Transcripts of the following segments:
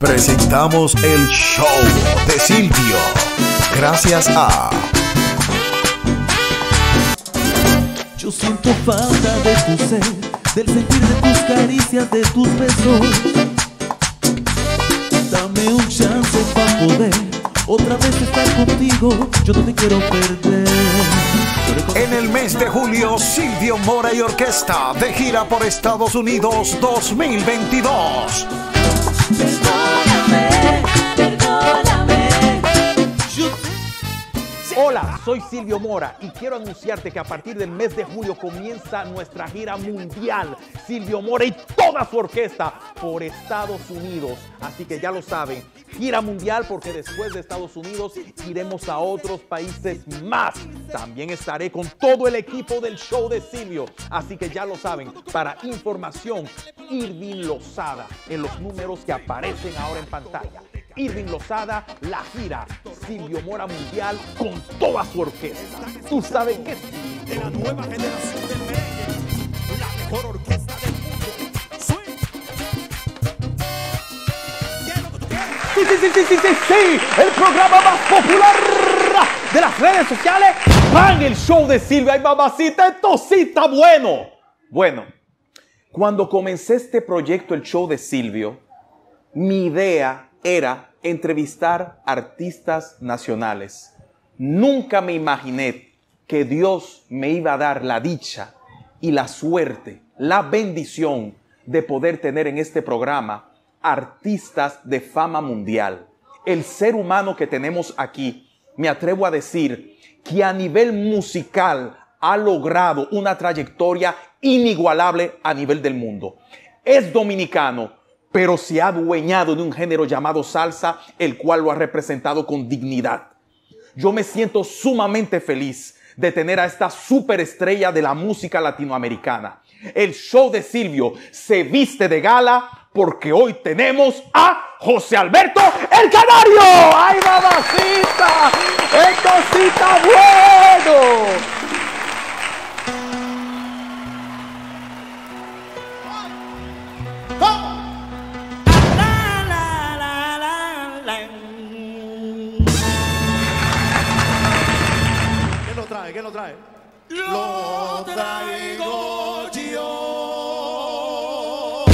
Presentamos el show de Silvio. Gracias a... Yo siento falta de tu ser, del sentir de tus caricias, de tus besos. Dame un chance para poder otra vez estar contigo. Yo no te quiero perder. En el mes de julio, Silvio Mora y Orquesta de gira por Estados Unidos 2022. Perdóname, perdóname. Hola, soy Silvio Mora y quiero anunciarte que a partir del mes de julio comienza nuestra gira mundial. Silvio Mora y toda su orquesta por Estados Unidos. Así que ya lo saben, gira mundial porque después de Estados Unidos iremos a otros países más. También estaré con todo el equipo del show de Silvio. Así que ya lo saben, para información, Irving Lozada en los números que aparecen ahora en pantalla. Irving Lozada, la gira Silvio Mora Mundial con toda su orquesta. Tú sabes que sí. De la nueva generación del merengue, la mejor orquesta del mundo. Swing. ¿Qué es lo que tú quieres? Sí, el programa más popular de las redes sociales. ¡Pan! El show de Silvio. ¡Ay, mamacita! Esto sí está bueno. Bueno, cuando comencé este proyecto, el show de Silvio, mi idea era entrevistar artistas nacionales. Nunca me imaginé que Dios me iba a dar la dicha y la suerte, la bendición de poder tener en este programa artistas de fama mundial. El ser humano que tenemos aquí, me atrevo a decir que a nivel musical ha logrado una trayectoria inigualable a nivel del mundo. Es dominicano, pero se ha adueñado de un género llamado salsa, el cual lo ha representado con dignidad. Yo me siento sumamente feliz de tener a esta superestrella de la música latinoamericana. El show de Silvio se viste de gala porque hoy tenemos a José Alberto el Canario. ¡Ay, mamacita! ¡Esto sí está bueno! ¿Quién lo trae? Lo traigo yo.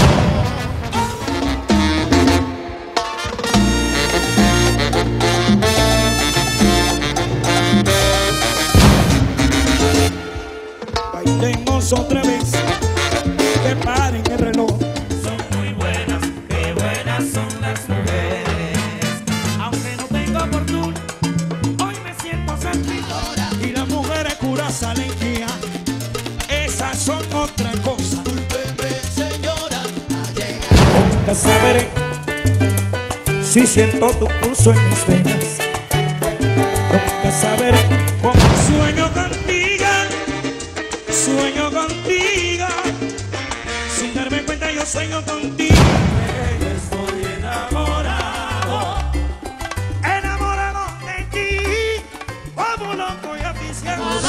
Bailemos otra vez, que paren el reloj. Son muy buenas, qué buenas son las mujeres. Aunque no tengo fortuna, hoy me siento servidora. Y las mujeres curas salen guías, esas son otra cosa. Discúlpeme, señora, a llegar. Nunca sabré si siento tu pulso en mis venas. Nunca sabré cómo sueño contigo, sueño contigo. Sin darme cuenta yo sueño contigo. Estoy enamorado, enamorado de ti, como loco y aficionado.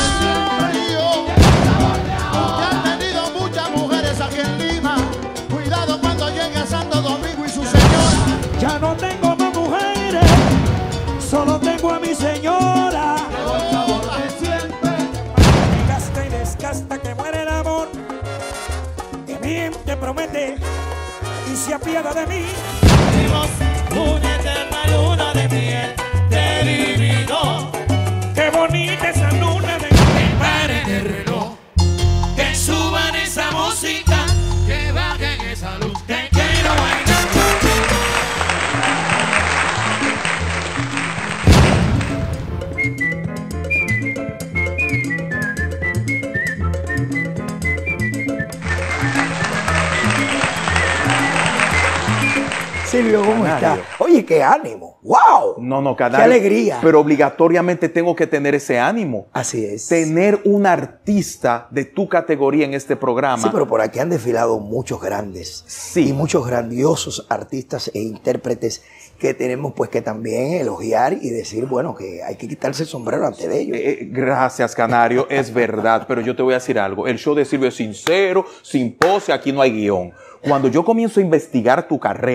Ya han tenido muchas mujeres aquí en Lima. Cuidado cuando llegue a Santo Domingo y su señora. Ya no tengo más mujeres, solo tengo a mi señora. Por favor, siempre. Me gasta y desgasta que muere el amor, que miente, promete y se apiada de mí. Vivimos una eterna luna de miel de divino. Qué bonita esa luna de miel. Que paren el reloj, que suban esa música, que bajen esa luz, que quiero bailar. Silvio, ¿cómo Canario. está? Oye, qué ánimo. ¡Wow! No, Canario. ¡Qué alegría! Pero obligatoriamente tengo que tener ese ánimo. Así es. Tener un artista de tu categoría en este programa. Sí, pero por aquí han desfilado muchos grandes. Sí. Y muchos grandiosos artistas e intérpretes que tenemos pues que también elogiar y decir, bueno, que hay que quitarse el sombrero ante de ellos. Gracias, Canario, es verdad, pero yo te voy a decir algo. El show de Silvio es sincero, sin pose, aquí no hay guión. Cuando yo comienzo a investigar tu carrera,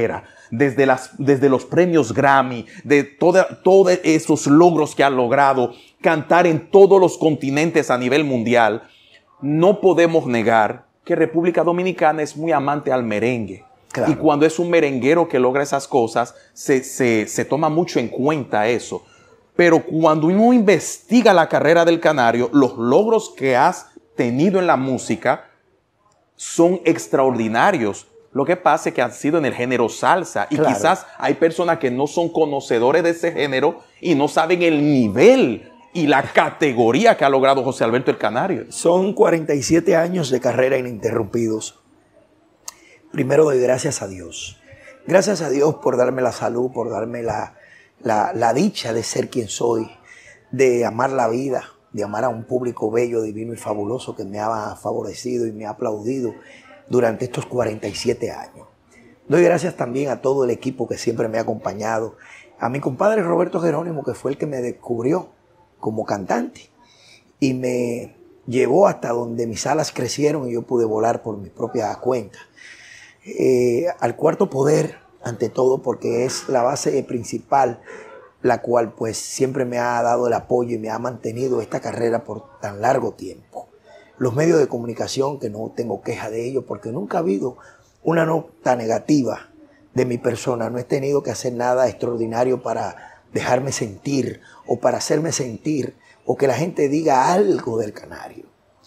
desde los premios Grammy, de todos esos logros que ha logrado, cantar en todos los continentes a nivel mundial, no podemos negar que República Dominicana es muy amante al merengue. Claro. Y cuando es un merenguero que logra esas cosas, se toma mucho en cuenta eso. Pero cuando uno investiga la carrera del Canario, los logros que has tenido en la música son extraordinarios. Lo que pasa es que han sido en el género salsa y claro, quizás hay personas que no son conocedores de ese género y no saben el nivel y la categoría que ha logrado José Alberto el Canario. Son 47 años de carrera ininterrumpidos. Primero doy gracias a Dios. Gracias a Dios por darme la salud, por darme la dicha de ser quien soy, de amar la vida, de amar a un público bello, divino y fabuloso que me ha favorecido y me ha aplaudido durante estos 47 años. Doy gracias también a todo el equipo que siempre me ha acompañado, a mi compadre Roberto Jerónimo, que fue el que me descubrió como cantante y me llevó hasta donde mis alas crecieron y yo pude volar por mi propia cuenta. Al Cuarto Poder, ante todo, porque es la base principal, la cual pues siempre me ha dado el apoyo y me ha mantenido esta carrera por tan largo tiempo. Los medios de comunicación, que no tengo queja de ellos, porque nunca ha habido una nota negativa de mi persona. No he tenido que hacer nada extraordinario para dejarme sentir o para hacerme sentir o que la gente diga algo del Canario.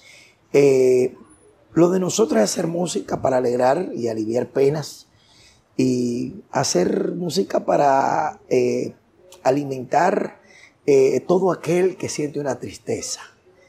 Lo de nosotros es hacer música para alegrar y aliviar penas y hacer música para alimentar todo aquel que siente una tristeza.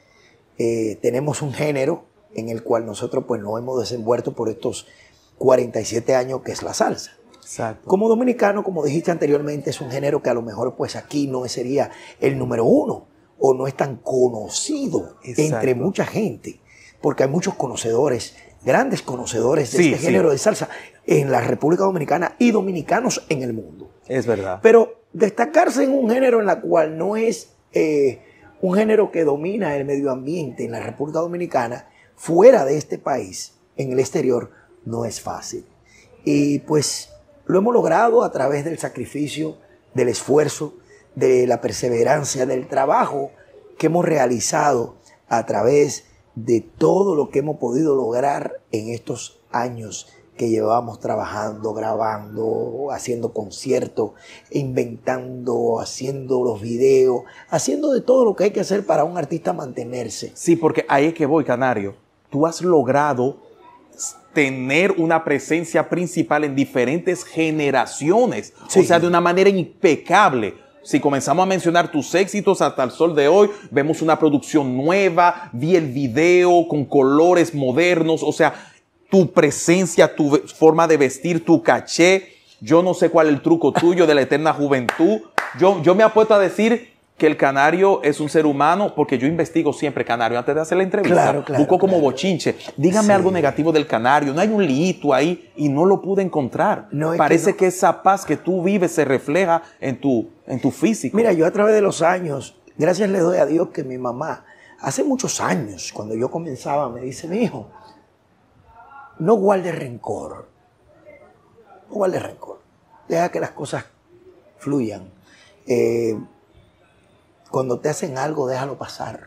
Tenemos un género en el cual nosotros pues nos hemos desenvuelto por estos 47 años, que es la salsa. Exacto. Como dominicano, como dijiste anteriormente, es un género que a lo mejor pues aquí no sería el número uno o no es tan conocido. Exacto. Entre mucha gente, porque hay muchos conocedores, grandes conocedores de este género de salsa en la República Dominicana y dominicanos en el mundo. Es verdad. Pero destacarse en un género en la cual no es un género que domina el medio ambiente en la República Dominicana, fuera de este país, en el exterior, no es fácil. Y pues lo hemos logrado a través del sacrificio, del esfuerzo, de la perseverancia, del trabajo que hemos realizado a través de todo lo que hemos podido lograr en estos años que llevamos trabajando, grabando, haciendo conciertos, inventando, haciendo los videos, haciendo de todo lo que hay que hacer para un artista mantenerse. Sí, porque ahí es que voy, Canario. Tú has logrado tener una presencia principal en diferentes generaciones, sí, o sea, de una manera impecable. Si comenzamos a mencionar tus éxitos hasta el sol de hoy, vemos una producción nueva, vi el video con colores modernos, o sea, tu presencia, tu forma de vestir, tu caché. Yo no sé cuál es el truco tuyo de la eterna juventud. Yo me apuesto a decir que el Canario es un ser humano, porque yo investigo siempre, Canario, antes de hacer la entrevista. Claro, busco como bochinche. Dígame algo negativo del Canario. No hay un liito ahí y no lo pude encontrar. No, parece que esa paz que tú vives se refleja en tu físico. Mira, yo a través de los años, gracias le doy a Dios que mi mamá, hace muchos años, cuando yo comenzaba, me dice, mi hijo, no guardes rencor. No guardes rencor. Deja que las cosas fluyan. Cuando te hacen algo, déjalo pasar.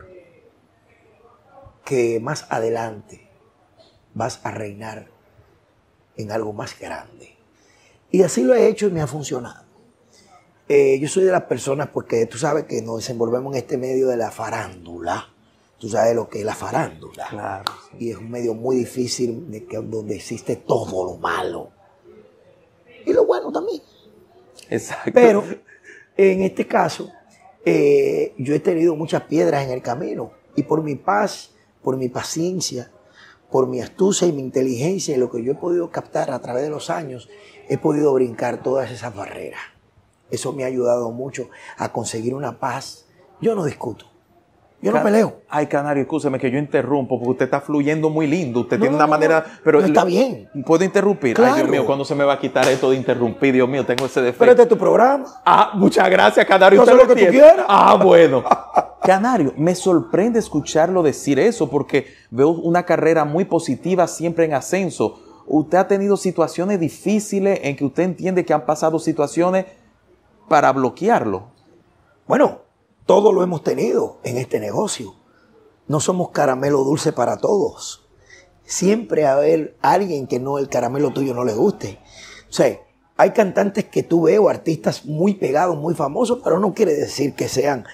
Que más adelante vas a reinar en algo más grande. Y así lo he hecho y me ha funcionado. Yo soy de las personas, porque tú sabes que nos desenvolvemos en este medio de la farándula. Tú sabes lo que es la farándula. Claro, sí. Y es un medio muy difícil donde existe todo lo malo. Y lo bueno también. Exacto. Pero en este caso, yo he tenido muchas piedras en el camino. Y por mi paz, por mi paciencia, por mi astucia y mi inteligencia y lo que yo he podido captar a través de los años, he podido brincar todas esas barreras. Eso me ha ayudado mucho a conseguir una paz. Yo no discuto. Yo no peleo. Ay, Canario, escúcheme que yo interrumpo, porque usted está fluyendo muy lindo. Usted tiene una manera... Pero no, está bien. ¿Puedo interrumpir? Claro. Ay, Dios mío, ¿cuándo se me va a quitar esto de interrumpir? Dios mío, tengo ese defecto. Pero este es tu programa. Ah, muchas gracias, Canario. No sé lo que tú quieras. Ah, bueno. Canario, me sorprende escucharlo decir eso, porque veo una carrera muy positiva, siempre en ascenso. usted ha tenido situaciones difíciles en que usted entiende que han pasado situaciones para bloquearlo. Bueno, todo lo hemos tenido en este negocio. No somos caramelo dulce para todos. Siempre va a haber alguien que no, el caramelo tuyo no le guste. O sea, hay cantantes que tú ves, o artistas muy pegados, muy famosos, pero no quiere decir que sean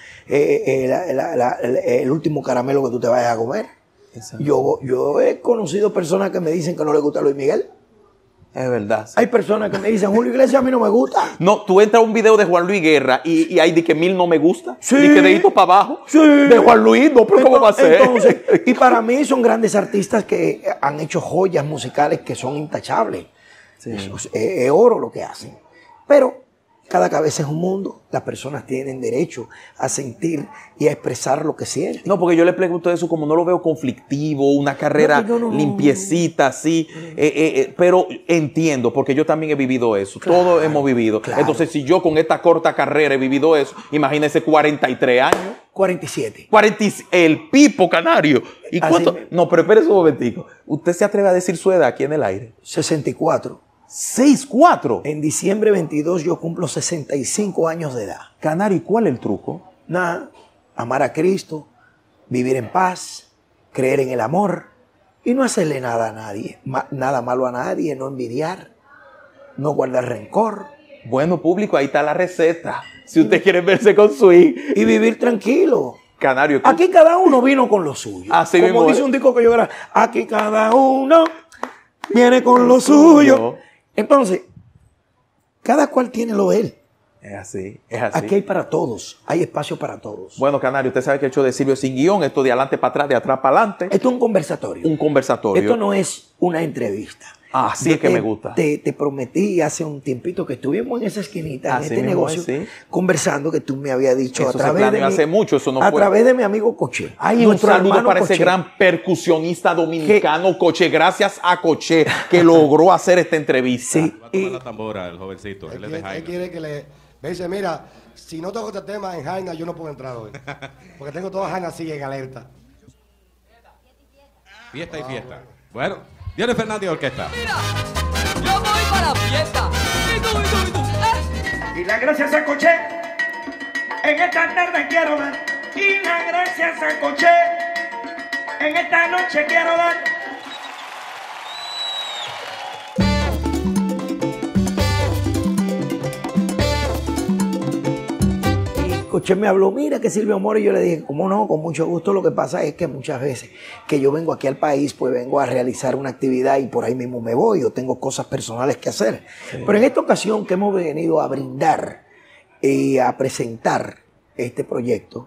el último caramelo que tú te vayas a comer. Yo he conocido personas que me dicen que no les gusta Luis Miguel. Es verdad. Sí. Hay personas que me dicen, Julio Iglesias a mí no me gusta. No, tú entras a un video de Juan Luis Guerra y hay de que 1000 no me gusta. Sí. Y que dedito para abajo. Sí. De Juan Luis, no, pero ¿cómo va a ser? Entonces, y para mí son grandes artistas que han hecho joyas musicales que son intachables. Sí. Es oro lo que hacen. Pero cada cabeza es un mundo. Las personas tienen derecho a sentir y a expresar lo que sienten. No, porque yo le pregunto eso como no lo veo conflictivo, una carrera limpiecita, así. Pero entiendo, porque yo también he vivido eso. Claro, todos hemos vivido. claro. Entonces, si yo con esta corta carrera he vivido eso, imagínese 43 años. 47. El Pipo Canario. ¿Y Así cuánto? mismo. No, pero espérese un momentico. ¿Usted se atreve a decir su edad aquí en el aire? 64. 6'4". En diciembre 22 yo cumplo 65 años de edad. Canario, ¿y cuál es el truco? Nada, amar a Cristo, vivir en paz, creer en el amor y no hacerle nada a nadie, nada malo a nadie, no envidiar, no guardar rencor. Bueno, público, ahí está la receta. Si usted quiere verse con su hijo. Y vivir tranquilo. Canario. Aquí cada uno vino con lo suyo. Así Como mismo dice es. un disco que yo grabé, aquí cada uno viene con lo suyo. Entonces, cada cual tiene lo de él. Es así, es así. Aquí hay para todos, hay espacio para todos. Bueno, Canario, usted sabe que el show de Silvio es sin guión, esto de adelante para atrás, de atrás para adelante. Esto es un conversatorio. Un conversatorio. Esto no es una entrevista. Así Yo es que me gusta. Te prometí hace un tiempito que estuvimos en esa esquinita, Así en este mismo negocio, es, sí. conversando, que tú me habías dicho Eso se planeó hace mucho, eso no a fue. través de mi amigo Coche. Ay, un nuestro saludo hermano para ese Coche. gran percusionista dominicano, Coche. Gracias a Coche que logró hacer esta entrevista. Sí. Va a tomar la tambora el jovencito. Él es de Él Jaina. quiere que le... Me dice, mira, si no toco este tema en Jaina, yo no puedo entrar hoy. Porque tengo toda Jaina así en alerta. Fiesta y fiesta. Bueno, Dionis Fernández Orquesta. Mira, yo voy para la fiesta. Y tú. Y las gracias a Coche, en esta tarde quiero dar. Y las gracias a Coche, en esta noche quiero dar. Coche me habló, mira que Silvio Mora, y yo le dije, ¿cómo no? Con mucho gusto. Lo que pasa es que muchas veces que yo vengo aquí al país, pues vengo a realizar una actividad y por ahí mismo me voy, yo tengo cosas personales que hacer. Sí. Pero en esta ocasión que hemos venido a brindar y a presentar este proyecto,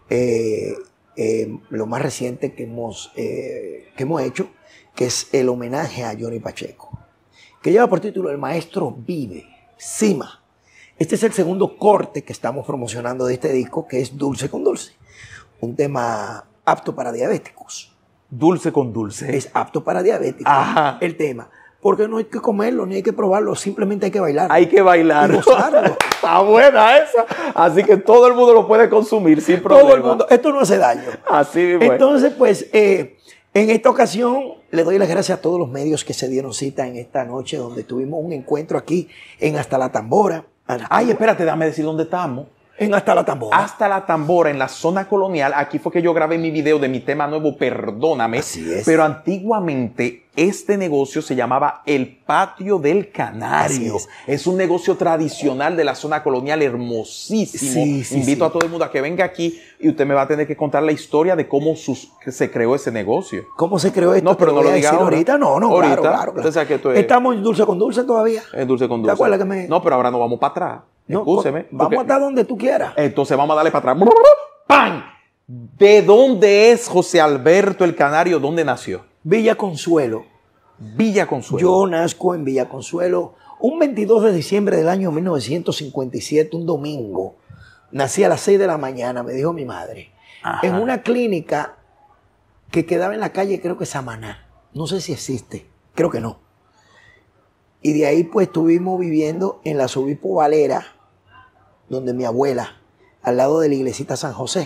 lo más reciente que hemos hecho, que es el homenaje a Johnny Pacheco, que lleva por título El Maestro Vive, Cima. Este es el segundo corte que estamos promocionando de este disco, que es Dulce con Dulce. Un tema apto para diabéticos. Dulce con dulce. Es apto para diabéticos. Ajá. El tema. Porque no hay que comerlo, ni hay que probarlo, simplemente hay que bailarlo. Hay que bailarlo. Y gozarlo. Está buena esa. Así que todo el mundo lo puede consumir sin problema. Todo el mundo. Esto no hace daño. Así mismo. Entonces, pues, en esta ocasión le doy las gracias a todos los medios que se dieron cita en esta noche, donde tuvimos un encuentro aquí en Hasta la Tambora. Ay, espérate, déjame decir dónde estamos. En Hasta la Tambora. Hasta la Tambora, en la zona colonial. Aquí fue que yo grabé mi video de mi tema nuevo, Perdóname. Así es. Pero antiguamente este negocio se llamaba El Patio del Canario. Es un negocio tradicional de la zona colonial, hermosísimo. Invito a todo el mundo a que venga aquí y usted me va a tener que contar la historia de cómo se creó ese negocio. ¿Cómo se creó esto? No, pero no lo diga ahorita. No, ahorita. Claro. Claro. Estamos en Dulce con Dulce todavía. En Dulce con Dulce. ¿Te acuerdas que me...? No, pero ahora nos vamos para atrás. No, Escúcheme. Vamos hasta donde tú quieras. Entonces vamos a darle para atrás. ¡Pam! ¿De dónde es José Alberto el Canario? ¿Dónde nació? Villa Consuelo. Villa Consuelo. Yo nazco en Villa Consuelo un 22 de diciembre del año 1957, un domingo. Nací a las 6 de la mañana, me dijo mi madre. Ajá. En una clínica que quedaba en la calle, creo que Samaná. No sé si existe, creo que no. Y de ahí pues estuvimos viviendo en la Subispo Valera, donde mi abuela, al lado de la iglesita San José.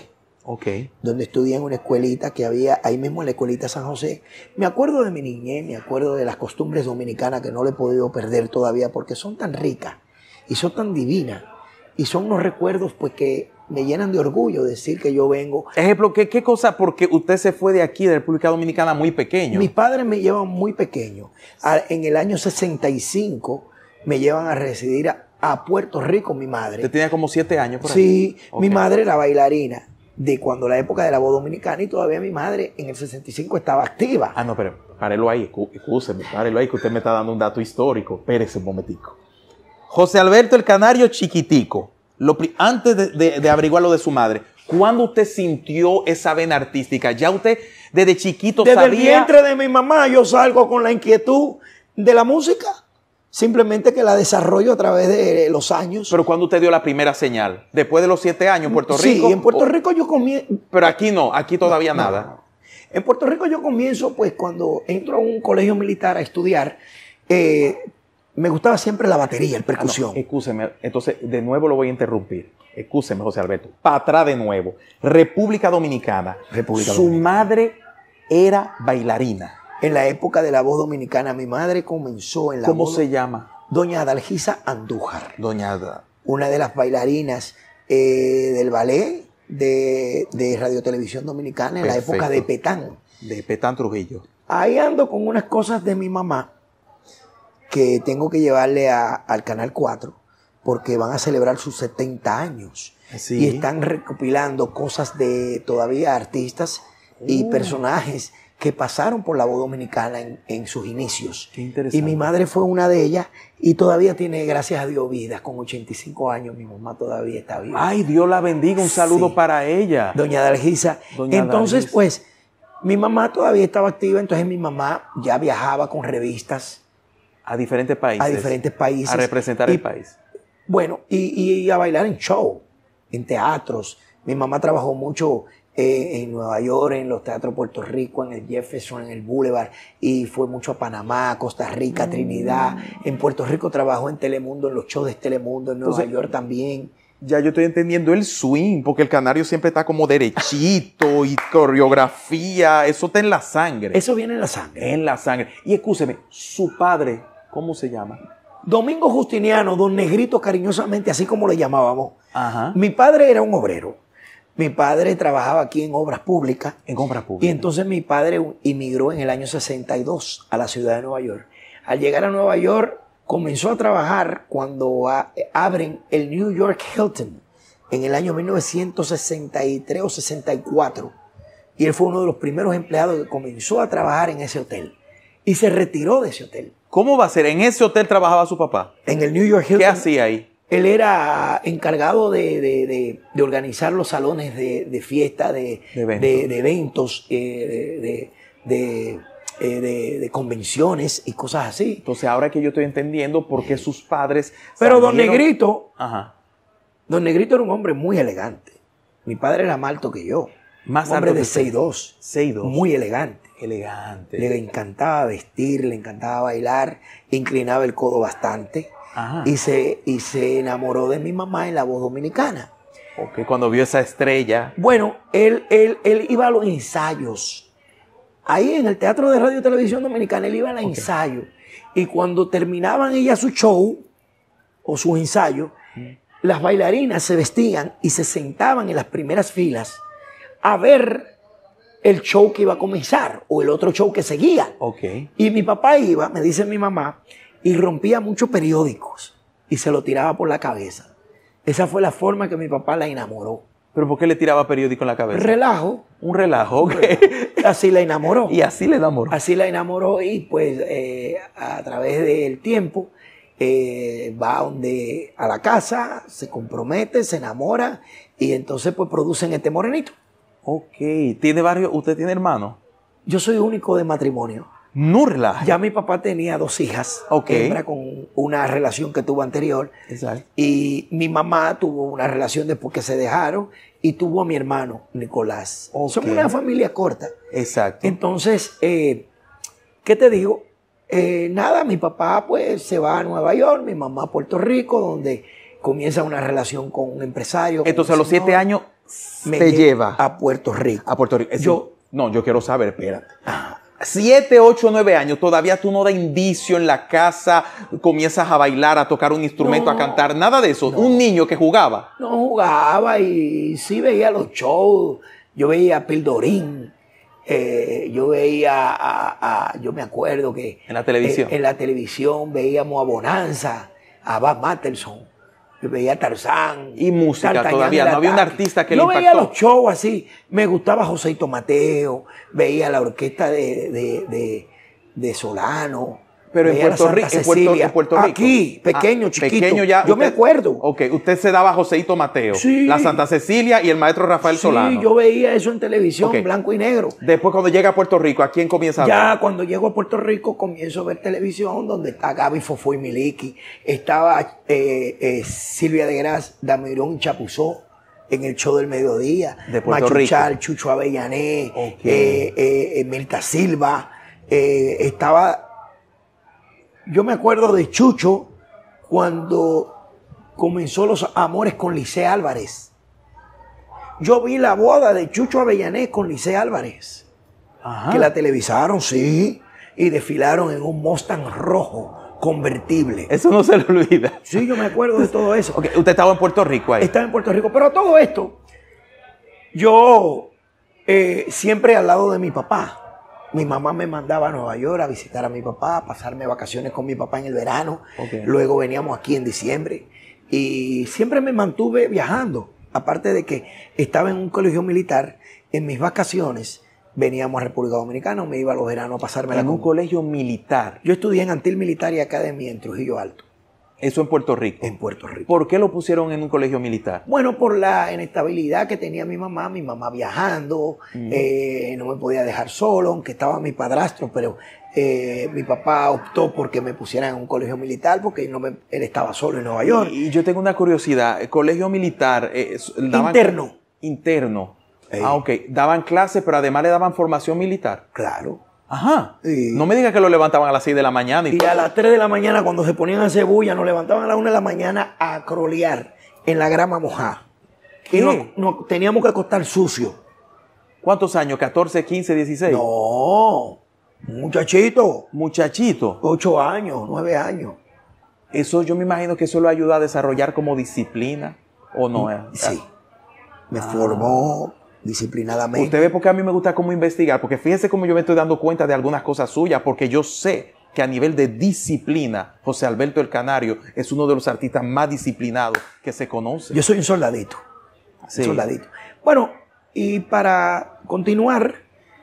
Ok. donde estudié en una escuelita que había ahí mismo en la escuelita San José. Me acuerdo de mi niñez, me acuerdo de las costumbres dominicanas que no le he podido perder todavía porque son tan ricas y son tan divinas y son unos recuerdos pues que me llenan de orgullo decir que yo vengo. Ejemplo, ¿qué cosa? Porque usted se fue de aquí, de la República Dominicana, muy pequeño. Mis padres me llevan muy pequeño. En el año 65 me llevan a residir a Puerto Rico, mi madre. Usted tenía como 7 años por ahí. Sí, Ok. mi madre era bailarina de cuando la época de la voz dominicana y todavía mi madre en el 65 estaba activa. Ah, no, pero párelo ahí, excúseme, párelo ahí que usted me está dando un dato histórico. Espérese un momentico. José Alberto el Canario chiquitico, antes de averiguar lo de su madre, ¿cuándo usted sintió esa vena artística? ¿Ya usted desde chiquito Desde sabía? el vientre de mi mamá yo salgo con la inquietud de la música, simplemente que la desarrollo a través de los años. Pero ¿cuándo usted dio la primera señal? ¿Después de los 7 años en Puerto Rico? Sí, en Puerto Rico yo comienzo. Pero aquí no, aquí todavía nada. En Puerto Rico yo comienzo, pues, cuando entro a un colegio militar a estudiar, me gustaba siempre la batería, el percusión. Excúseme, entonces de nuevo lo voy a interrumpir. Excúseme, José Alberto. Para atrás de nuevo. República Dominicana. Su madre era bailarina. En la época de la voz dominicana, mi madre comenzó en la ¿Cómo voz. se llama? Doña Adalgisa Andújar, Doña Ada. una de las bailarinas del ballet de Radio Televisión Dominicana en la Perfecto. época de Petán. De Petán Trujillo. Ahí ando con unas cosas de mi mamá que tengo que llevarle al Canal 4 porque van a celebrar sus 70 años. Sí. Y están recopilando cosas de todavía artistas y personajes que pasaron por la voz dominicana en sus inicios. Qué interesante. Y mi madre fue una de ellas y todavía tiene, gracias a Dios, vida. Con 85 años mi mamá todavía está viva. Ay, Dios la bendiga. Un saludo Sí. para ella. Doña Adalgisa. Doña Entonces, Adalgisa. pues, mi mamá todavía estaba activa, entonces mi mamá ya viajaba con revistas A diferentes países. a diferentes países. A representar Y, el país. Bueno, y a bailar en show, en teatros. Mi mamá trabajó mucho en Nueva York, en los teatros de Puerto Rico, en el Jefferson, en el Boulevard, y fue mucho a Panamá, Costa Rica, Trinidad. En Puerto Rico trabajó en Telemundo, en los shows de Telemundo, en Nueva Entonces, York también. Ya yo estoy entendiendo el swing, porque el canario siempre está como derechito y coreografía. Eso está en la sangre. Eso viene en la sangre. En la sangre. Y escúcheme, su padre, ¿cómo se llama? Domingo Justiniano, don Negrito cariñosamente, así como le llamábamos. Ajá. Mi padre era un obrero. Mi padre trabajaba aquí en obras públicas. En compras Y públicas. entonces mi padre inmigró en el año 62 a la ciudad de Nueva York. Al llegar a Nueva York, comenzó a trabajar cuando abren el New York Hilton en el año 1963 o 64. Y él fue uno de los primeros empleados que comenzó a trabajar en ese hotel. Y se retiró de ese hotel. ¿Cómo va a ser? ¿En ese hotel trabajaba su papá? En el New York Hilton. ¿Qué hacía ahí? Él era encargado de organizar los salones de fiesta, de eventos, de convenciones y cosas así. Entonces, ahora que yo estoy entendiendo por qué sus padres... Pero don salieron- Negrito, Ajá. don Negrito era un hombre muy elegante. Mi padre era más alto que yo. Más Un hombre alto de que usted. 6'2". 6'2". Muy elegante. Elegante. Le encantaba vestir, le encantaba bailar, inclinaba el codo bastante. Ajá. Y se enamoró de mi mamá en la voz dominicana. Ok, cuando vio esa estrella... Bueno, él iba a los ensayos. Ahí en el Teatro de Radio y Televisión Dominicana, él iba a los ensayos. Y cuando terminaban ella su show o su ensayo, las bailarinas se vestían y se sentaban en las primeras filas a ver el show que iba a comenzar o el otro show que seguía. Ok. Y mi papá iba, me dice mi mamá, y rompía muchos periódicos y se lo tiraba por la cabeza. Esa fue la forma que mi papá la enamoró. ¿Pero por qué le tiraba periódico en la cabeza? Relajo. Un relajo, ok. Así la enamoró. Y así le enamoró. Así la enamoró y pues a través del tiempo va a la casa, se compromete, se enamora y entonces pues producen este morenito. Ok. ¿Tiene varios? ¿Usted tiene hermanos? Yo soy único de matrimonio. No relaje. Ya mi papá tenía 2 hijas, Ok. hembra con una relación que tuvo anterior. Exacto. Y mi mamá tuvo una relación después que se dejaron y tuvo a mi hermano, Nicolás. Ok. Somos una familia corta. Exacto. Entonces, ¿qué te digo? Nada, mi papá pues se va a Nueva York, mi mamá a Puerto Rico, donde comienza una relación con un empresario. con Entonces, a un los 7 señor. años, te lleva a Puerto Rico. a Puerto Rico. Yo- yo quiero saber, espérate. 7, 8, 9 años, todavía tú no das indicio en la casa, comienzas a bailar, a tocar un instrumento, a cantar, nada de eso. Un niño que jugaba. No jugaba y sí veía los shows. Yo veía a Pildorín. Yo veía yo me acuerdo que En la televisión. En la televisión veíamos a Bonanza, a Bob Matterson. Yo veía a Tarzán. Y música D'Artagnan todavía, del no había un Ataque. artista que Yo le veía impactó. los shows así. Me gustaba Joseito Mateo. Veía la orquesta de Solano. Pero en veía Puerto, la Santa en Puerto Rico. Aquí, pequeño, chiquito. Pequeño ya. Yo me acuerdo. Ok, usted se daba a Joseito Mateo, Sí. la Santa Cecilia y el maestro Rafael Solano. Sí, yo veía eso en televisión, Ok. blanco y negro. Después, cuando llega a Puerto Rico, ¿a quién comienza a ver? Ya cuando llego a Puerto Rico comienzo a ver televisión donde está Gaby Fofó y Miliki, estaba Silvia de Gras, Damirón y Chapuzó en el show del mediodía, De Puerto Macho Rico. Chal, Chucho Avellané, Ok. Mirta Silva, estaba, yo me acuerdo de Chucho cuando comenzó Los Amores con Licea Álvarez. Yo vi la boda de Chucho Avellané con Licea Álvarez. Ajá. Que la televisaron, sí, y desfilaron en un Mustang rojo convertible. Eso no se le olvida. Sí, yo me acuerdo de todo eso. Ok, usted estaba en Puerto Rico ahí. Estaba en Puerto Rico, pero todo esto, yo siempre al lado de mi papá. Mi mamá me mandaba a Nueva York a visitar a mi papá, a pasarme vacaciones con mi papá en el verano. Ok. Luego veníamos aquí en diciembre y siempre me mantuve viajando. Aparte de que estaba en un colegio militar, en mis vacaciones veníamos a República Dominicana, me iba a los veranos a pasármela En un con... colegio militar. Yo estudié en Antil Military Academy en Trujillo Alto, Eso en Puerto Rico. en Puerto Rico. ¿Por qué lo pusieron en un colegio militar? Bueno, por la inestabilidad que tenía mi mamá viajando, no me podía dejar solo, aunque estaba mi padrastro, pero mi papá optó porque me pusieran en un colegio militar porque él estaba solo en Nueva York. Y yo tengo una curiosidad. El colegio militar. Interno. Interno. Ey. Ah, ok. Daban clases, pero además le daban formación militar. Claro. Ajá. Sí. No me diga que lo levantaban a las 6 de la mañana. Y a las 3 de la mañana, cuando se ponían a hacer bulla, nos levantaban a las 1 de la mañana a crolear en la grama mojada. ¿Qué? Y nos teníamos que acostar sucio. ¿Cuántos años? ¿14, 15, 16? No, un muchachito, Muchachito. 8 años, 9 años. Eso yo me imagino que eso lo ayuda a desarrollar como disciplina. ¿O no? Sí. Me formó disciplinadamente. Usted ve por qué a mí me gusta cómo investigar, porque fíjese cómo yo me estoy dando cuenta de algunas cosas suyas, porque yo sé que a nivel de disciplina, José Alberto el Canario es uno de los artistas más disciplinados que se conoce. Yo soy un soldadito. Sí. Un soldadito. Bueno, y para continuar,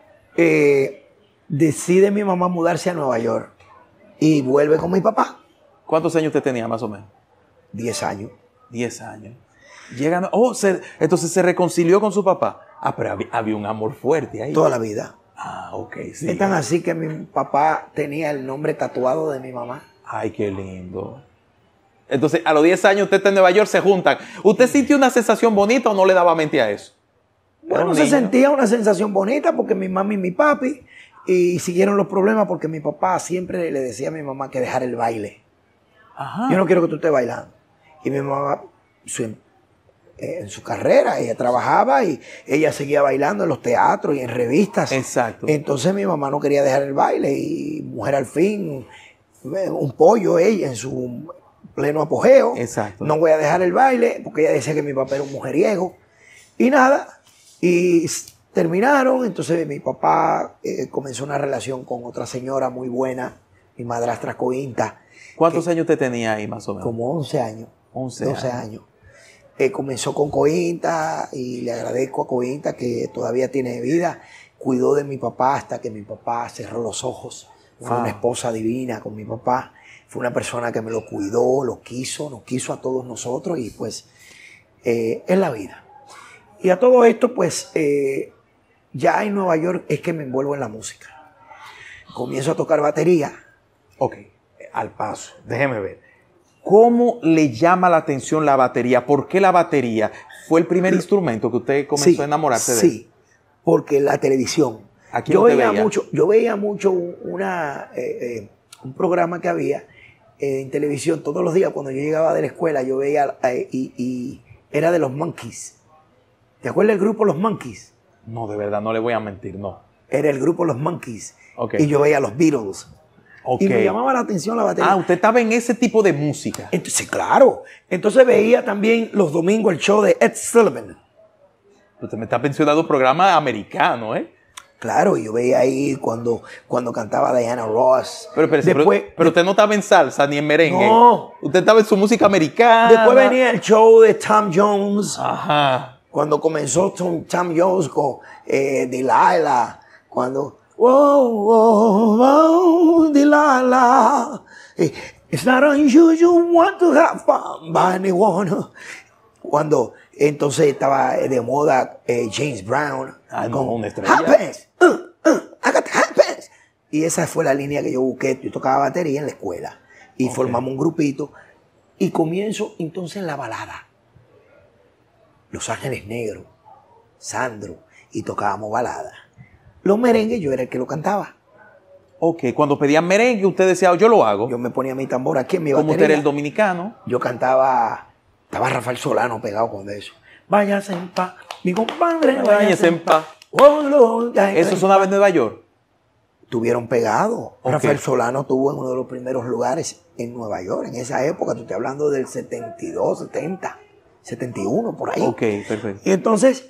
decide mi mamá mudarse a Nueva York y vuelve con mi papá. ¿Cuántos años usted tenía más o menos? 10 años. 10 años. Llegan, entonces se reconcilió con su papá. Ah, pero había un amor fuerte ahí. Toda la vida. Ah, ok, sí. Es tan así que mi papá tenía el nombre tatuado de mi mamá. Ay, qué lindo. Entonces, a los 10 años usted está en Nueva York, se juntan. ¿Usted sintió una sensación bonita o no le daba mente a eso? Bueno, un se niño. sentía una sensación bonita porque mi mami y mi papi y siguieron los problemas porque mi papá siempre le decía a mi mamá que dejara el baile. Ajá. Yo no quiero que tú estés bailando. Y mi mamá, en su carrera, ella trabajaba y ella seguía bailando en los teatros y en revistas. Exacto. Entonces mi mamá no quería dejar el baile y Mujer al Fin, un pollo ella en su pleno apogeo. Exacto. No voy a dejar el baile porque ella decía que mi papá era un mujeriego. Y nada, y terminaron. Entonces mi papá comenzó una relación con otra señora muy buena, mi madrastra Cointa. ¿Cuántos años usted tenía ahí más o menos? Como 11 años. 11 12 años. Comenzó con Cointa y le agradezco a Cointa que todavía tiene vida. Cuidó de mi papá hasta que mi papá cerró los ojos. Fue una esposa divina con mi papá. Fue una persona que me lo cuidó, lo quiso, nos quiso a todos nosotros y pues es la vida. Y a todo esto pues ya en Nueva York es que me envuelvo en la música. Comienzo a tocar batería. Ok, al paso, déjeme ver. ¿Cómo le llama la atención la batería? ¿Por qué la batería? ¿Fue el primer instrumento que usted comenzó a enamorarse de? Sí, porque la televisión. ¿A quién usted veía? Yo veía mucho un programa que había en televisión todos los días cuando yo llegaba de la escuela. Yo veía y era de los Monkees. ¿Te acuerdas del grupo Los Monkees? No, de verdad, no le voy a mentir, no. Era el grupo Los Monkees. Ok. Y yo veía los Beatles. Ok. Y me llamaba la atención la batería. Ah, usted estaba en ese tipo de música. Entonces, claro. Entonces veía también los domingos el show de Ed Sullivan. Usted me está mencionando programa americano, ¿eh? Claro, yo veía ahí cuando cantaba Diana Ross. Pero usted no estaba en salsa ni en merengue. No. Usted estaba en su música americana. Después venía el show de Tom Jones. Ajá. Cuando comenzó Tom Jones con Delilah. Cuando... Whoa, whoa, whoa, Delilah. It's not unusual want to have fun by anyone. Cuando entonces estaba de moda James Brown. Ah, no, una estrella. Hot pants. I got the hot pants. Y esa fue la línea que yo busqué. Yo tocaba batería en la escuela. Y formamos un grupito. Y comienzo entonces en la balada. Los Ángeles Negros, Sandro. Y tocábamos balada. Los merengues yo era el que lo cantaba. Ok, cuando pedían merengue, usted decía, yo lo hago. Yo me ponía mi tambor aquí en mi batería. Como usted era el dominicano. Yo cantaba, estaba Rafael Solano pegado con eso. Váyase en paz, mi compadre, Váyase en paz. Eso sonaba en Nueva York. Estuvieron pegados. Ok. Rafael Solano estuvo en uno de los primeros lugares en Nueva York. En esa época, tú estás hablando del 72, 70, 71, por ahí. Ok, perfecto. Y entonces,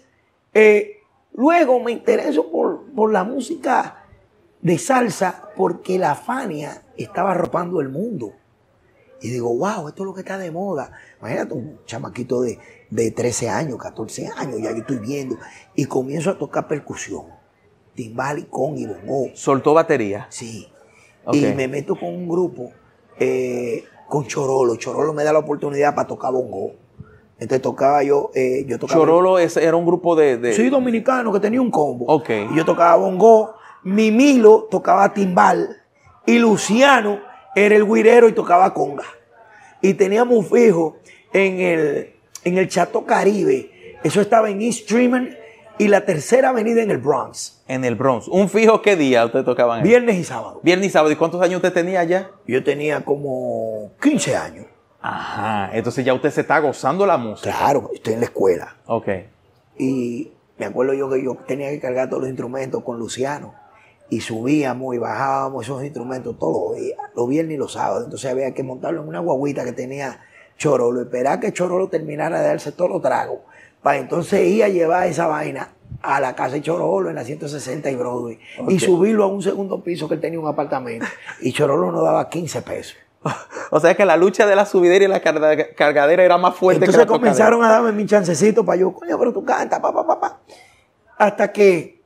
luego me intereso por la música de salsa porque la Fania estaba arropando el mundo. Y digo, wow, esto es lo que está de moda. Imagínate un chamaquito de 13 años, 14 años, ya yo estoy viendo. Y comienzo a tocar percusión, timbal y con y bongo. Soltó batería. Sí. Ok. Y me meto con un grupo, con Chorolo. Chorolo me da la oportunidad para tocar bongo. Entonces tocaba yo tocaba... Chorolo era un grupo de... Sí, dominicano, que tenía un combo. Ok. Y yo tocaba bongo, Mimilo tocaba timbal y Luciano era el guirero y tocaba conga. Y teníamos fijo en el Chateau Caribe. Eso estaba en East Tremont y la Tercera Avenida en el Bronx. En el Bronx. ¿Un fijo qué día usted tocaba en Viernes y sábado. Viernes y sábado. ¿Y cuántos años usted tenía ya? Yo tenía como 15 años. Ajá. Entonces ya usted se está gozando la música. Claro, estoy en la escuela. Ok. Y me acuerdo yo que yo tenía que cargar todos los instrumentos con Luciano. Y subíamos y bajábamos esos instrumentos todos los días, los viernes y los sábados. Entonces había que montarlo en una guaguita que tenía Chorolo. Esperar que Chorolo terminara de darse todos los tragos. Para entonces ir a llevar esa vaina a la casa de Chorolo en la 160 y Broadway. Okay. Y subirlo a un segundo piso que él tenía un apartamento. Y Chorolo nos daba 15 pesos. O sea que la lucha de la subidera y la cargadera era más fuerte Entonces que la comenzaron a darme mi chancecito para yo, coño, pero tú cantas, pa. Hasta que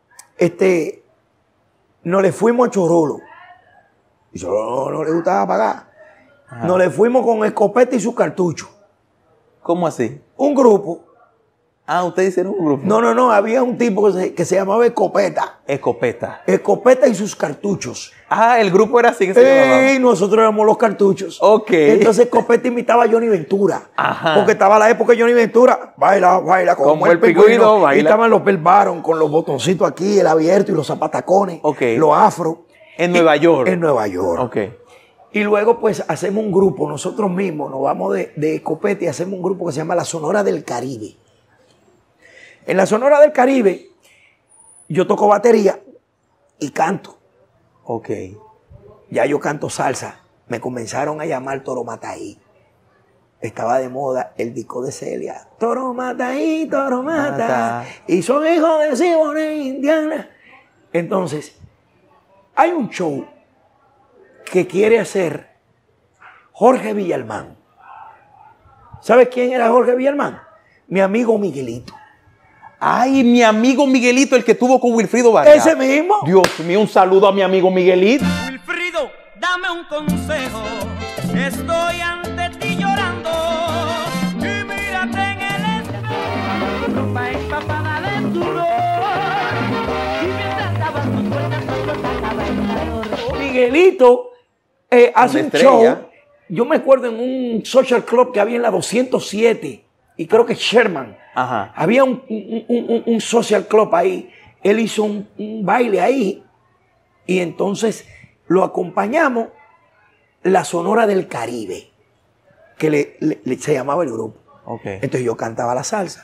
nos le fuimos a Chorolo. Y Chorolo no le gustaba pagar. Ajá. Nos le fuimos con Escopeta y su cartucho. ¿Cómo así? Un grupo. Ah, ustedes hicieron un grupo. No. Había un tipo que se llamaba Escopeta. Escopeta. Escopeta y sus cartuchos. Ah, el grupo era así que se llamaba. Y nosotros éramos los cartuchos. Ok. Entonces Escopeta imitaba a Johnny Ventura. Ajá. Porque estaba la época de Johnny Ventura. Baila como el pingüino. Y estaban los Bell Baron con los botoncitos aquí, el abierto y los zapatacones. Ok. Los afro. En Nueva York. En Nueva York. Ok. Y luego pues hacemos un grupo. Nosotros mismos nos vamos de Escopeta y hacemos un grupo que se llama La Sonora del Caribe. En la Sonora del Caribe yo toco batería y canto. Ok. Ya yo canto salsa. Me comenzaron a llamar Toro Mataí. Estaba de moda el disco de Celia. Toro Mataí, Toro Mata. Y son hijos de Siboney, Indiana. Entonces, hay un show que quiere hacer Jorge Villalmán. ¿Sabes quién era Jorge Villalmán? Mi amigo Miguelito. Ay, mi amigo Miguelito, el que tuvo con Wilfrido Vargas. Ese mismo. Dios mío, un saludo a mi amigo Miguelito. Wilfrido, dame un consejo. Estoy ante ti llorando. Y mírate en el espejo. Ropa empapada de sudor. Y mientras dabas tus vueltas, solo sacaba el calor. Miguelito hace Una un estrella. show. Yo me acuerdo en un social club que había en la 207. Y creo que Sherman. Ajá. Había un social club ahí. Él hizo un baile ahí. Y entonces lo acompañamos La Sonora del Caribe. Que se llamaba el grupo. Ok. Entonces yo cantaba la salsa.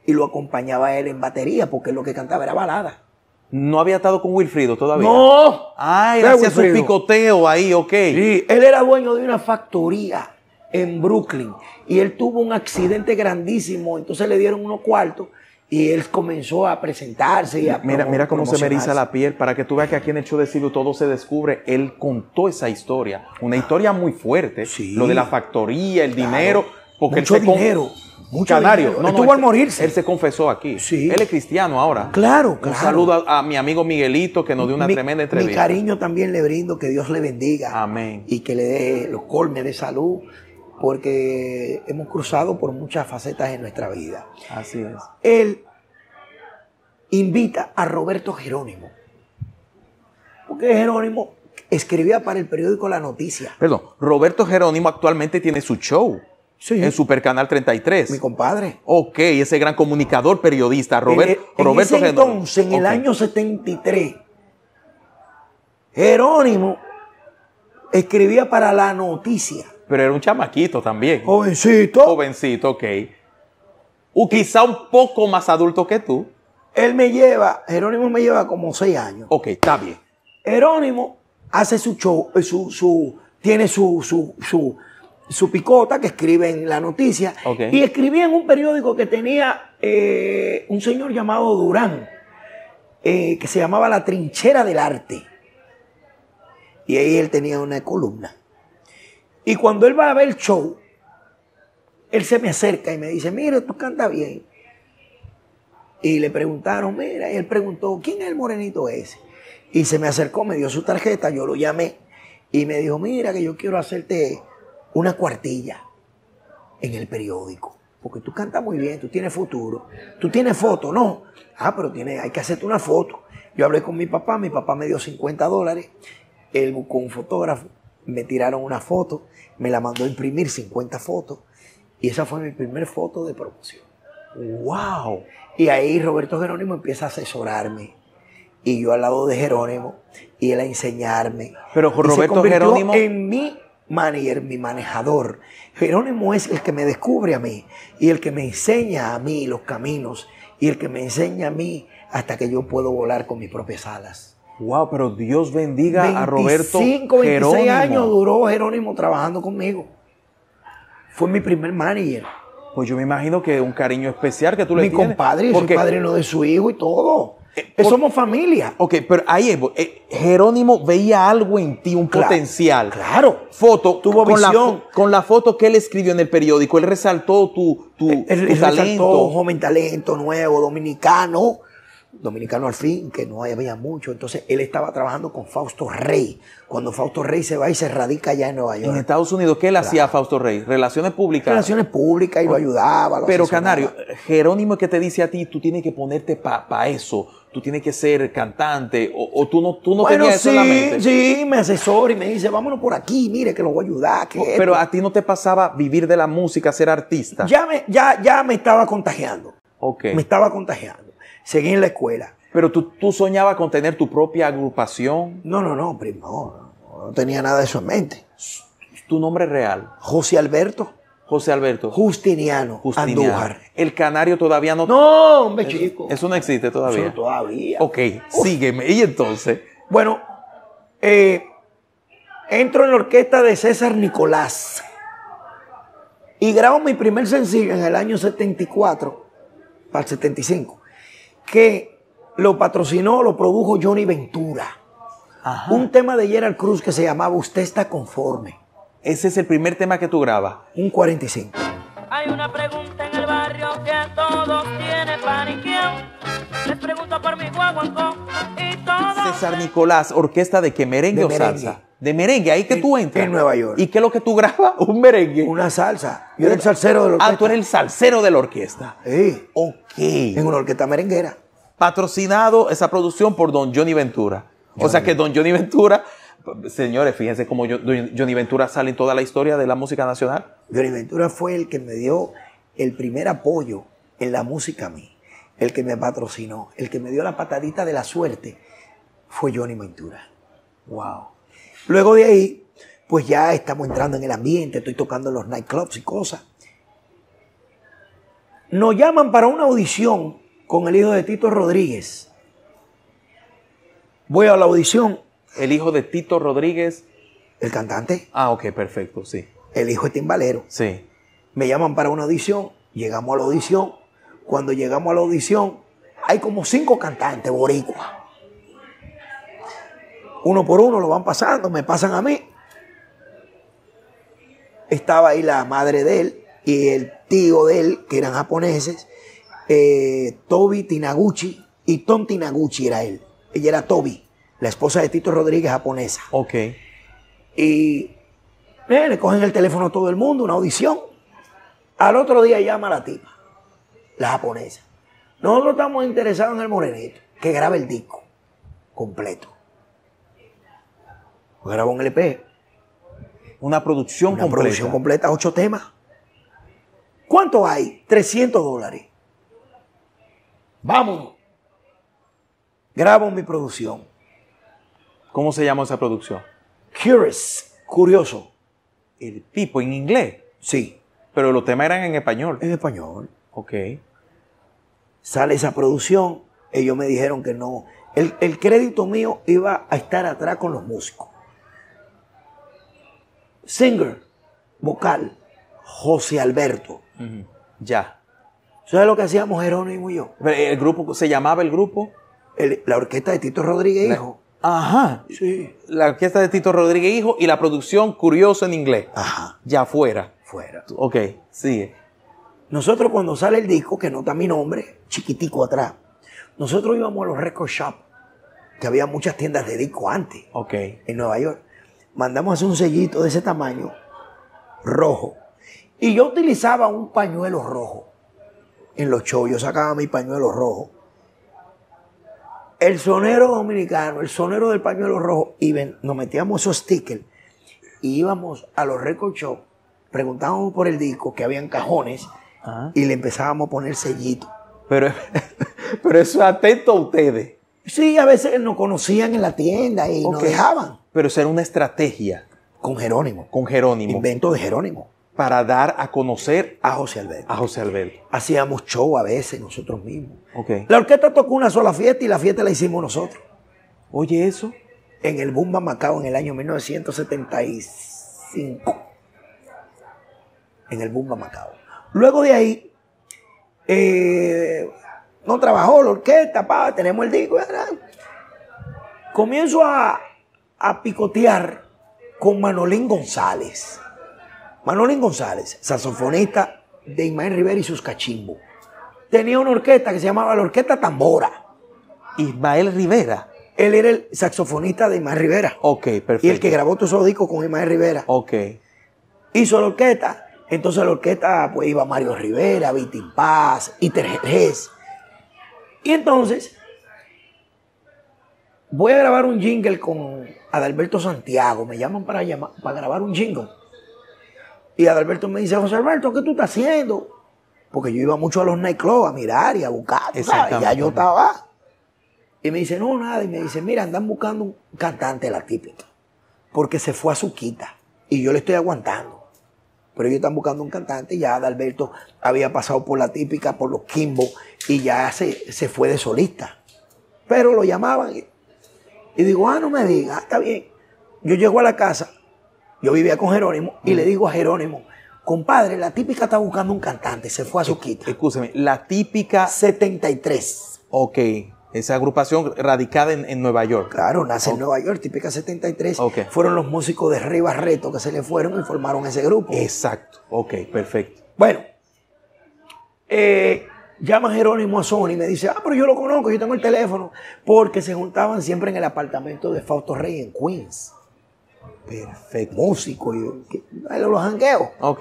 y lo acompañaba él en batería, porque lo que cantaba era balada. ¿No había estado con Wilfrido todavía? ¡No! Ah, él ¿Qué hacía su Wilfrido? picoteo ahí, ok. Sí, él era dueño de una factoría en Brooklyn y él tuvo un accidente grandísimo, entonces le dieron unos cuartos y él comenzó a presentarse y a Mira cómo se me eriza promocionarse. la piel, para que tú veas que aquí en el show de Silvio todo se descubre. Él contó esa historia, una historia muy fuerte, Sí. lo de la factoría, el Claro. dinero, porque Mucho él se dinero, mucho Canario, dinero. no, Estuvo al él, morirse. Él se confesó aquí. Sí. Él es cristiano ahora. Claro, Un claro. saludo a mi amigo Miguelito, que nos dio una tremenda Mi entrevista. cariño también le brindo, que Dios le bendiga. Amén. Y que le dé los colmes de salud, porque hemos cruzado por muchas facetas en nuestra vida. Así es. Él invita a Roberto Jerónimo, porque Jerónimo escribía para el periódico La Noticia. Perdón, Roberto Jerónimo actualmente tiene su show Sí. en Supercanal 33. Mi compadre. Ok, ese gran comunicador, periodista, Roberto en ese Jerónimo. entonces, en el Ok. año 73, Jerónimo escribía para La Noticia. Pero era un chamaquito también. Jovencito. Jovencito, ok. Quizá un poco más adulto que tú. Jerónimo me lleva como 6 años. Ok, está bien. Jerónimo hace su show, tiene su picota que escribe en La Noticia. Ok. Y escribía en un periódico que tenía un señor llamado Durán, que se llamaba La Trinchera del Arte. Y ahí él tenía una columna. Y cuando él va a ver el show, él se me acerca y me dice, mire, tú cantas bien. Y le preguntaron, mira, y él preguntó, ¿quién es el morenito ese? Y se me acercó, me dio su tarjeta, yo lo llamé y me dijo, mira que yo quiero hacerte una cuartilla en el periódico, porque tú cantas muy bien, tú tienes futuro, tú tienes foto, ¿no? Ah, pero hay que hacerte una foto. Yo hablé con mi papá me dio $50, él buscó un fotógrafo, me tiraron una foto, me la mandó a imprimir 50 fotos y esa fue mi primer foto de promoción. ¡Wow! Y ahí Roberto Jerónimo empieza a asesorarme. Y yo al lado de Jerónimo, y él a enseñarme. Pero Y se Roberto convirtió Jerónimo- en mi manager, mi manejador. Jerónimo es el que me descubre a mí, y el que me enseña a mí los caminos, y el que me enseña a mí hasta que yo puedo volar con mis propias alas. ¡Wow! Pero Dios bendiga a Roberto 25, 26 Jerónimo. años duró Jerónimo trabajando conmigo. Fue mi primer manager. Pues yo me imagino que un cariño especial que tú le Mi tienes. compadre, yo soy padrino de su hijo y todo. Somos familia. Ok, pero ahí es, Jerónimo veía algo en ti, un Claro, potencial. claro. Foto, Tuvo con visión. con la foto que él escribió en el periódico, él resaltó tu Él resaltó talento. un joven talento nuevo, dominicano al fin, que no había mucho. Entonces él estaba trabajando con Fausto Rey. Cuando Fausto Rey se va y se radica allá en Nueva En York. Estados Unidos, ¿qué él hacía Fausto Rey? Relaciones públicas. Relaciones públicas y lo ayudaba. Lo Pero asesoraba. Canario, Jerónimo es que te dice a ti, tú tienes que ponerte para eso, tú tienes que ser cantante, o tú no Bueno, tenías eso en la mente. sí, me asesora y me dice, vámonos por aquí, mire que lo voy a ayudar. Que Pero esto. a ti no te pasaba vivir de la música, ser artista. Ya me estaba contagiando. Ok. Me estaba contagiando. Seguí en la escuela. Pero tú soñabas con tener tu propia agrupación, No, primo, no tenía nada de eso en mente. tu nombre real, José Alberto José Alberto Justiniano Andújar. El Canario todavía no. No, hombre, chico. Eso no existe todavía. Eso todavía. Ok, sígueme. Y entonces, Bueno, entro en la orquesta de César Nicolás y grabo mi primer sencillo en el año 74 para el 75, que lo patrocinó, lo produjo Johnny Ventura. ajá, Un tema de Gerald Cruz que se llamaba Usted está conforme, ese es el primer tema que tú grabas. un 45. Hay una pregunta en el barrio que a todos tiene paniqueado. Les pregunto por mi guaguancó y todos... César Nicolás, orquesta de qué, merengue De o merengue. salsa. De merengue, ahí que tú entras. en Nueva York. ¿Y qué es lo que tú grabas? Un merengue. Una salsa. Yo era el salsero de la orquesta. Ah, tú eres el salsero de la orquesta. Sí, Ok. en una orquesta merenguera. Patrocinado esa producción por don Johnny Ventura. O sea que don Johnny Ventura, señores, fíjense cómo Johnny Ventura sale en toda la historia de la música nacional. Johnny Ventura fue el que me dio el primer apoyo en la música a mí. El que me patrocinó, el que me dio la patadita de la suerte fue Johnny Ventura. Wow. Luego de ahí, pues ya estamos entrando en el ambiente, estoy tocando en los nightclubs y cosas. Nos llaman para una audición con el hijo de Tito Rodríguez. Voy a la audición. El hijo de Tito Rodríguez. El cantante. Ah, ok, perfecto, sí. El hijo de timbalero. Sí. Me llaman para una audición. Llegamos a la audición. Cuando llegamos a la audición, hay como 5 cantantes boricuas. Uno por uno lo van pasando, me pasan a mí. Estaba ahí la madre de él y el tío de él, que eran japoneses, Tobi Tinaguchi y Tom Tinaguchi era él. Ella era Tobi, la esposa de Tito Rodríguez, japonesa. Ok. Y le cogen el teléfono a todo el mundo, una audición. Al otro día llama la tipa, la japonesa. Nosotros estamos interesados en el morenito, que grabe el disco completo. Grabó un LP. Una producción Una completa. producción completa, 8 temas. ¿Cuánto hay? $300. Vámonos. Grabo mi producción. ¿Cómo se llama esa producción? Curious, curioso. El tipo en inglés. Sí, Pero los temas eran en español. en español. Ok. Sale esa producción. Ellos me dijeron que no. El crédito mío iba a estar atrás con los músicos. Singer, vocal, José Alberto. Ya. ¿Sabes lo que hacíamos Jerónimo y yo? ¿El grupo se llamaba el grupo? La orquesta de Tito Rodríguez, hijo. Ajá. Sí. La orquesta de Tito Rodríguez Hijo y la producción Curioso en inglés. Ajá. Ya fuera. Fuera. Ok, sigue. Nosotros cuando sale el disco, que no está mi nombre, chiquitico atrás, nosotros íbamos a los record shop, que había muchas tiendas de disco antes, Ok. en Nueva York. Mandamos a hacer un sellito de ese tamaño, rojo. Y yo utilizaba un pañuelo rojo en los shows. Yo sacaba mi pañuelo rojo. El sonero dominicano, el sonero del pañuelo rojo, y nos metíamos esos stickers y íbamos a los record shops, preguntábamos por el disco, que habían cajones, y le empezábamos a poner sellito. Pero eso es atento a ustedes. Sí, a veces nos conocían en la tienda y nos dejaban. Pero eso era una estrategia Con Jerónimo. con Jerónimo Invento de Jerónimo. para dar a conocer A José Alberto. a José Alberto. Hacíamos show a veces nosotros mismos. Ok. La orquesta tocó una sola fiesta y la fiesta la hicimos nosotros. Oye, eso. En el Bumba Macao en el año 1975. En el Bumba Macao. Luego de ahí, no trabajó la orquesta, tenemos el disco. Comienzo a picotear con Manolín González. Manolín González, saxofonista de Ismael Rivera y sus cachimbos. Tenía una orquesta que se llamaba la Orquesta Tambora. Ismael Rivera. Él era el saxofonista de Ismael Rivera. Ok, perfecto. Y el que grabó todos esos discos con Ismael Rivera. Ok. Hizo la orquesta. Entonces la orquesta pues iba Mario Rivera, Vitín Paz, Iter Jerez. Y entonces voy a grabar un jingle con Adalberto Santiago. Me llaman para grabar un jingle. Y Adalberto me dice, José Alberto, ¿qué tú estás haciendo? Porque yo iba mucho a los nightclubs a mirar y a buscar. ¿Tú sabes? Ya yo estaba. Y me dice, no, nada. Y me dice, mira, andan buscando un cantante de la típica. Porque se fue a su quita. Y yo le estoy aguantando. Pero ellos están buscando un cantante y ya Adalberto había pasado por la típica, por los Kimbo, y ya se fue de solista. Pero lo llamaban y digo, no me digas, está bien. Yo llego a la casa, yo vivía con Jerónimo, y le digo a Jerónimo, compadre, la típica está buscando un cantante, se fue a su quita. Escúcheme, la típica. 73. Ok. Esa agrupación radicada en Nueva York. Claro, nace en Nueva York, típica 73. Ok. Fueron los músicos de Rey Barreto que se le fueron y formaron ese grupo. Exacto. Ok, perfecto. Bueno, llama Jerónimo a Sony y me dice, pero yo lo conozco, yo tengo el teléfono, porque se juntaban siempre en el apartamento de Fausto Rey en Queens. Perfecto. Músico, los jangueos. Ok.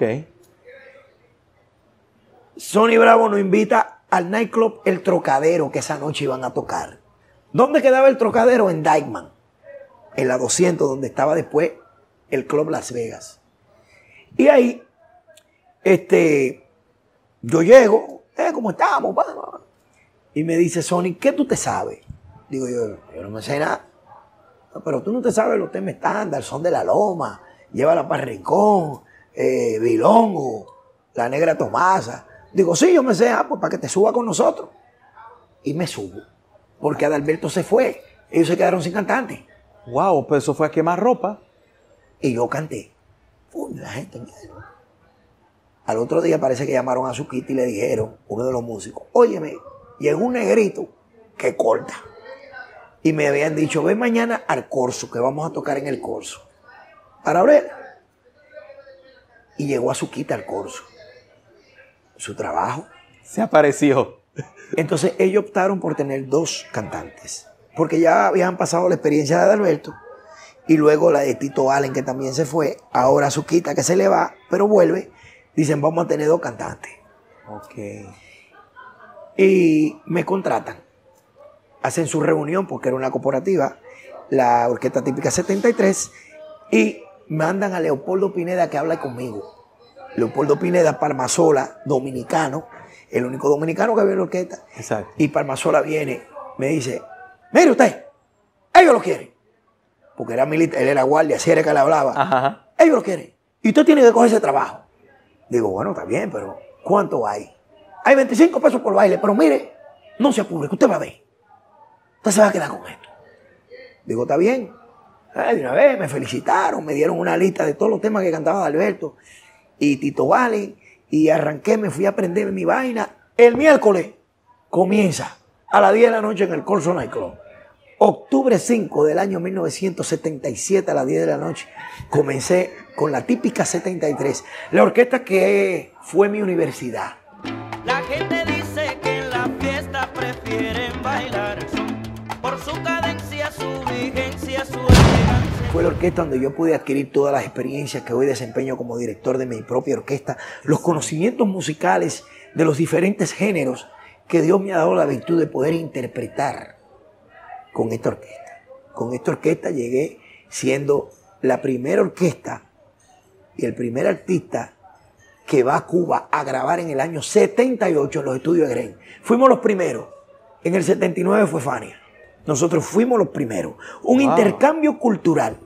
Sony Bravo nos invita al nightclub El Trocadero, que esa noche iban a tocar. ¿Dónde quedaba el Trocadero? En Dykeman, en la 200, donde estaba después el Club Las Vegas. Y ahí, yo llego, ¿cómo estamos? Y me dice Sony, ¿qué tú te sabes? Digo yo no me sé nada. No, pero tú no te sabes los temas estándar, Son de la Loma, Llévala para Rincón, Bilongo, La Negra Tomasa. Digo, sí, yo me sé, pues para que te suba con nosotros. Y me subo, porque Adalberto se fue. Ellos se quedaron sin cantante. Wow, pues eso fue a quemar ropa. Y yo canté. Uy, la gente. Al otro día parece que llamaron a Suquita y le dijeron, uno de los músicos, óyeme, llegó un negrito que corta. Y me habían dicho, ven mañana al Corso, que vamos a tocar en el Corso. Para abrir. Y llegó a Suquita al Corso. Su trabajo. Se apareció. Entonces ellos optaron por tener 2 cantantes. Porque ya habían pasado la experiencia de Adalberto. Y luego la de Tito Allen, que también se fue. Ahora Suquita, que se le va, pero vuelve. Dicen, vamos a tener 2 cantantes. Ok. Y me contratan. Hacen su reunión, porque era una corporativa, la Orquesta Típica 73, y mandan a Leopoldo Pineda que hable conmigo. Leopoldo Pineda, Palmasola, dominicano, el único dominicano que había en la orquesta. Exacto. Y Palmasola viene, me dice, mire usted, ellos lo quieren. Porque era militar, él era guardia, así era que le hablaba. Ajá. Ellos lo quieren. Y usted tiene que coger ese trabajo. Digo, bueno, está bien, pero ¿cuánto hay? Hay 25 pesos por baile, pero mire, no se apure, que usted va a ver. Usted se va a quedar con esto. Digo, está bien. De una vez me felicitaron, me dieron una lista de todos los temas que cantaba Alberto y Tito Allen, y arranqué, me fui a aprender mi vaina. El miércoles comienza a las 10 de la noche en el Corso Nightclub. Octubre 5 del año 1977 a las 10 de la noche comencé con la Típica 73, la orquesta que fue mi universidad. La gente dice que en la fiesta prefieren bailar por su cadencia, su vigencia, su elegancia. Fue la orquesta donde yo pude adquirir todas las experiencias que hoy desempeño como director de mi propia orquesta, los conocimientos musicales de los diferentes géneros que Dios me ha dado la virtud de poder interpretar con esta orquesta. Con esta orquesta llegué siendo la primera orquesta y el primer artista que va a Cuba a grabar en el año 78 en los estudios de Gren. Fuimos los primeros. En el 79 fue Fania. Nosotros fuimos los primeros. Un intercambio cultural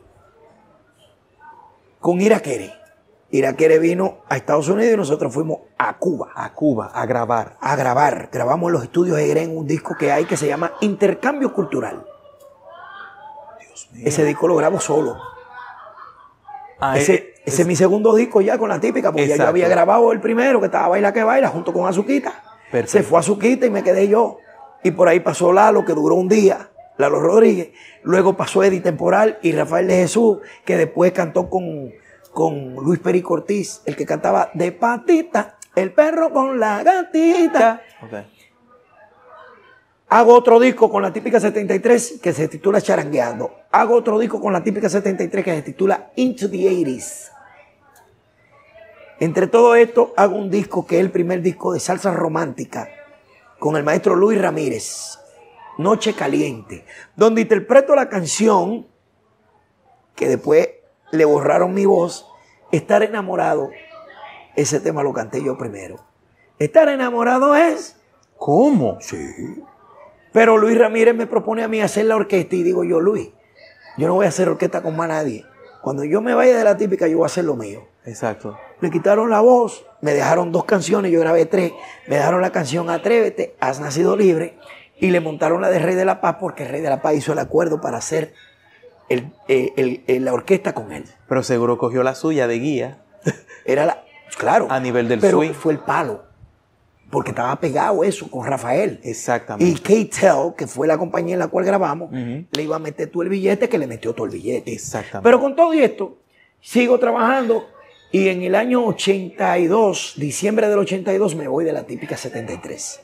con Iraquere. Iraquere vino a Estados Unidos y nosotros fuimos a Cuba. A Cuba, a grabar. A grabar. Grabamos en los estudios de Gren un disco que hay que se llama Intercambio Cultural. Dios mío. Ese disco lo grabo solo. Ah, Ese es mi segundo disco ya con la Típica, porque ya yo había grabado el primero, que estaba Baila que Baila, junto con Azuquita. Perfecto. Se fue Azuquita y me quedé yo. Y por ahí pasó Lalo, que duró un día, Lalo Rodríguez. Luego pasó Eddie Temporal y Rafael de Jesús, que después cantó con Luis Perico Ortiz, el que cantaba De patita, el perro con la gatita. Okay. Hago otro disco con la Típica 73 que se titula Charangueando. Hago otro disco con la Típica 73 que se titula Into the 80s. Entre todo esto, hago un disco que es el primer disco de salsa romántica con el maestro Luis Ramírez, Noche Caliente, donde interpreto la canción que después le borraron mi voz, Estar enamorado. Ese tema lo canté yo primero. Estar enamorado es... ¿Cómo? Sí. Pero Luis Ramírez me propone a mí hacer la orquesta y digo yo, Luis, yo no voy a hacer orquesta con más nadie. Cuando yo me vaya de la Típica, yo voy a hacer lo mío. Exacto. Le quitaron la voz, me dejaron 2 canciones, yo grabé 3. Me dejaron la canción Atrévete, Has nacido libre, y le montaron la de Rey de la Paz porque el Rey de la Paz hizo el acuerdo para hacer la orquesta con él. Pero seguro cogió la suya de guía. Era la... Claro. A nivel del pero swing. fue el palo. Porque estaba pegado eso con Rafael. Exactamente. Y K-Tel, que fue la compañía en la cual grabamos, le iba a meter todo el billete, que le metió todo el billete. Exactamente. Pero con todo esto, sigo trabajando y en el año 82, diciembre del 82, me voy de la Típica 73.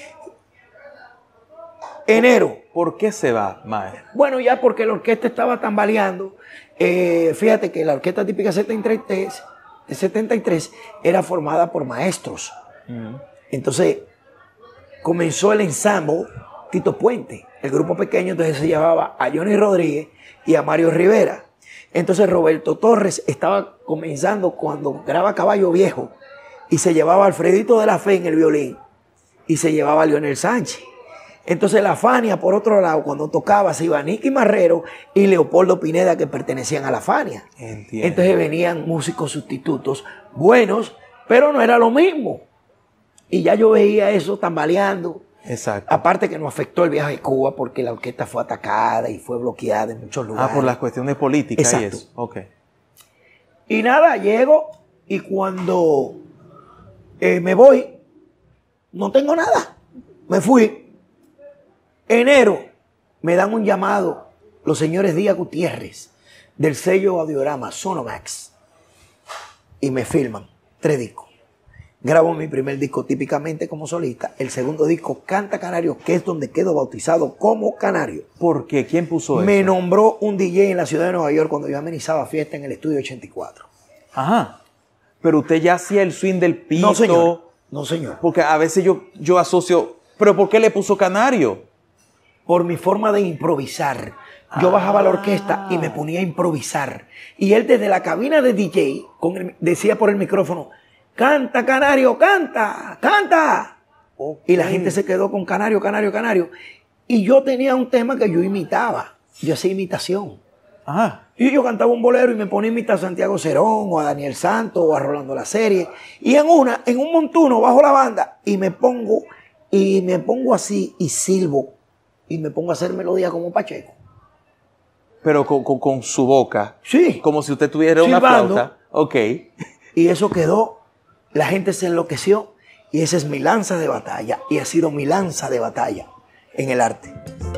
Enero. ¿Por qué se va, maestro? Bueno, ya porque la orquesta estaba tambaleando. Fíjate que la Orquesta Típica 73 era formada por maestros. Entonces, comenzó el ensamble Tito Puente. El grupo pequeño entonces se llevaba a Johnny Rodríguez y a Mario Rivera. Entonces Roberto Torres estaba comenzando cuando graba Caballo Viejo y se llevaba a Alfredito de la Fe en el violín y se llevaba a Leonel Sánchez. Entonces la Fania, por otro lado, cuando tocaba, se iba Nicky Marrero y Leopoldo Pineda, que pertenecían a la Fania. Entiendo. Entonces venían músicos sustitutos buenos, pero no era lo mismo. Y ya yo veía eso tambaleando. Exacto. Aparte que nos afectó el viaje a Cuba porque la orquesta fue atacada y fue bloqueada en muchos lugares. Por las cuestiones políticas y Exacto. eso. Ok. Y nada, llego y cuando me voy, no tengo nada. Me fui. Enero, me dan un llamado los señores Díaz Gutiérrez del sello Audiorama Sonomax y me filman 3 discos. Grabo mi primer disco típicamente como solista. El segundo disco, Canta Canario, que es donde quedo bautizado como Canario. ¿Por qué? ¿Quién puso eso? Me nombró un DJ en la ciudad de Nueva York cuando yo amenizaba fiesta en el estudio 84. Ajá. Pero usted ya hacía el swing del pito. No, señor. No, señor. Porque a veces yo asocio... ¿Pero por qué le puso Canario? Por mi forma de improvisar. Yo bajaba la orquesta y me ponía a improvisar. Y él desde la cabina de DJ decía por el micrófono, canta, Canario, canta, canta. Okay. Y la gente se quedó con Canario, Canario, Canario. Y yo tenía un tema que yo imitaba. Yo hacía imitación. Ajá. Y yo cantaba un bolero y me ponía a imitar a Santiago Cerón o a Daniel Santos o a Rolando La Serie. Y en un montuno bajo la banda y me pongo así y silbo y me pongo a hacer melodía como Pacheco. Pero con su boca. Sí. Como si usted tuviera silbando, una flauta. Ok. Y eso quedó, la gente se enloqueció y esa es mi lanza de batalla y ha sido mi lanza de batalla en el arte.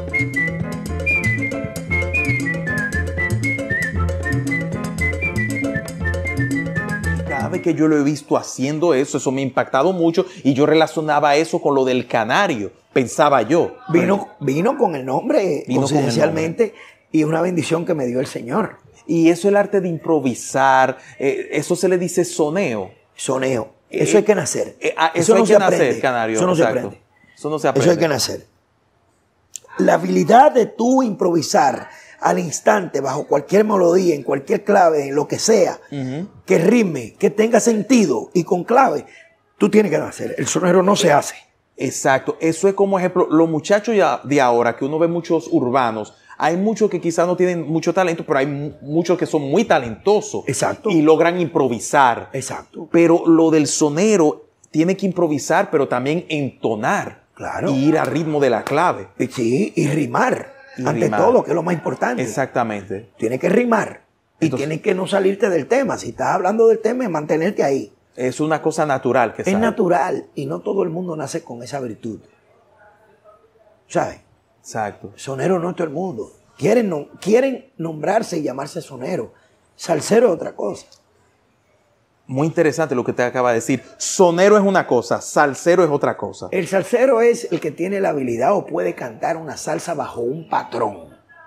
Cada vez que yo lo he visto haciendo eso me ha impactado mucho y yo relacionaba eso con lo del Canario, pensaba yo. Vino con el nombre, coincidencialmente, y una bendición que me dio el Señor. Y eso es el arte de improvisar, eso se le dice soneo. Soneo, eso hay que nacer. Eso no hay que nacer, Canario. Eso no se Exacto. aprende. Eso no se aprende. Eso hay que nacer. La habilidad de tú improvisar al instante, bajo cualquier melodía, en cualquier clave, en lo que sea, que rime, que tenga sentido y con clave, tú tienes que nacer. El sonero no se hace. Exacto. Eso es como ejemplo, los muchachos de ahora, que uno ve muchos urbanos, hay muchos que quizás no tienen mucho talento, pero hay muchos que son muy talentosos. Exacto. Y logran improvisar. Exacto. Pero lo del sonero tiene que improvisar, pero también entonar. Claro. Y ir al ritmo de la clave. Sí, y rimar. Ante todo, que es lo más importante. Exactamente. Tiene que rimar. Y tiene que no salirte del tema. Si estás hablando del tema, es mantenerte ahí. Es una cosa natural que es natural. Y no todo el mundo nace con esa virtud. ¿Sabes? Exacto. Sonero no es todo el mundo. Quieren nombrarse y llamarse sonero. Salsero es otra cosa. Muy interesante lo que te acaba de decir. Sonero es una cosa, salsero es otra cosa. El salsero es el que tiene la habilidad o puede cantar una salsa bajo un patrón.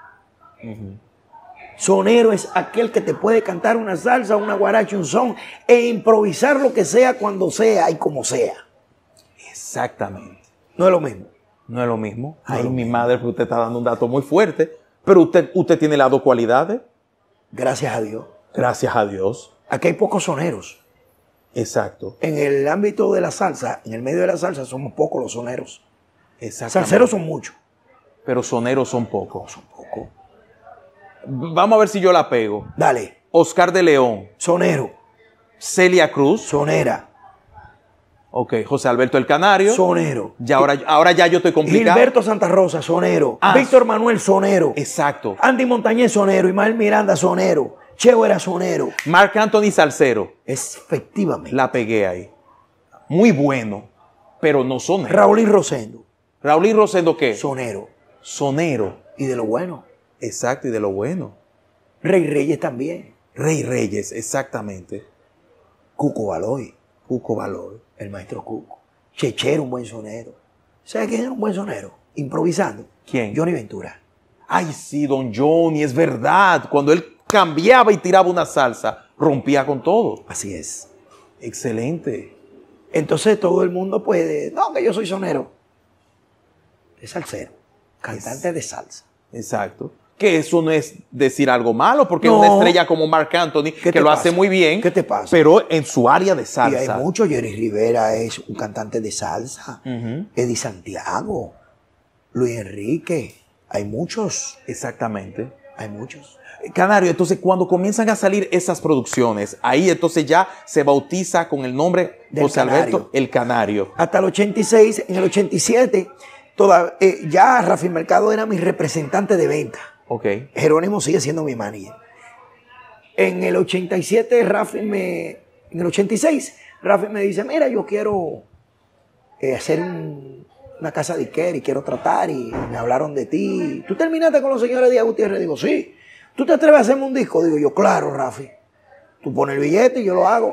Sonero es aquel que te puede cantar una salsa, una guaracha, un son e improvisar lo que sea, cuando sea y como sea. Exactamente. No es lo mismo. No es lo mismo. Ay, mi madre, pero usted está dando un dato muy fuerte. Pero usted tiene las 2 cualidades. Gracias a Dios. Gracias a Dios. Aquí hay pocos soneros. Exacto. En el ámbito de la salsa, en el medio de la salsa, somos pocos los soneros. Salseros son muchos. Pero soneros son pocos. Son pocos. Vamos a ver si yo la pego. Dale. Oscar de León. Sonero. Celia Cruz. Sonera. Ok. José Alberto el Canario. Sonero. Ya ahora ya yo estoy complicado. Gilberto Santa Rosa, sonero. Víctor Manuel, sonero. Exacto. Andy Montañez, sonero. Ismael Miranda, sonero. Cheo era sonero. Marc Anthony Salcero. Efectivamente. La pegué ahí. Muy bueno, pero no sonero. Raúl y Rosendo. ¿Raúl y Rosendo qué? Sonero. Sonero. Y de lo bueno. Exacto, y de lo bueno. Rey Reyes también. Rey Reyes, exactamente. Cuco Baloy. Cuco Baloy. El maestro Cuco. Chechero, un buen sonero. ¿Sabes quién era un buen sonero? Improvisando. ¿Quién? Johnny Ventura. Ay, sí, don Johnny, es verdad. Cuando él cambiaba y tiraba una salsa, rompía con todo. Así es. Excelente. Entonces todo el mundo puede, no, que yo soy sonero. Es salsero, cantante de salsa. Exacto. Que eso no es decir algo malo, porque es una estrella como Marc Anthony, que lo hace muy bien. ¿Qué te pasa? Pero en su área de salsa. Y hay muchos. Jerry Rivera es un cantante de salsa. Eddie Santiago, Luis Enrique. Hay muchos. Exactamente. Hay muchos. Canario, entonces cuando comienzan a salir esas producciones, ahí entonces ya se bautiza con el nombre Del José Alberto Canario. el Canario. Hasta el 86, en el 87, ya Rafi Mercado era mi representante de venta. Ok. Jerónimo sigue siendo mi manager. En el 87, en el 86, Rafi me dice, mira, yo quiero hacer una casa de disquera y quiero tratar, y me hablaron de ti. ¿Tú terminaste con los señores Díaz Gutiérrez? Digo, sí. ¿Tú te atreves a hacerme un disco? Digo yo, claro, Rafi. Tú pones el billete y yo lo hago.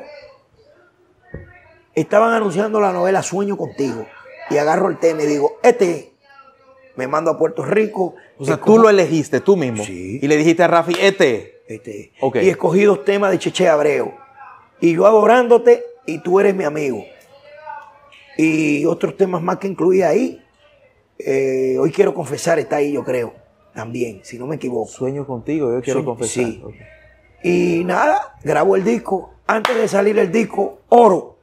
Estaban anunciando la novela Sueño Contigo. Y agarro el tema y digo, me mando a Puerto Rico. O sea, tú lo elegiste tú mismo. Sí. Y le dijiste a Rafi, Ok. Y escogí 2 temas de Cheche Abreu. Y yo adorándote y tú eres mi amigo. Y otros temas más que incluía ahí. Hoy quiero confesar, está ahí, yo creo. También, si no me equivoco. Sueño contigo, yo quiero confesar. Sí. Ok. Y nada, grabo el disco. Antes de salir el disco, Oro,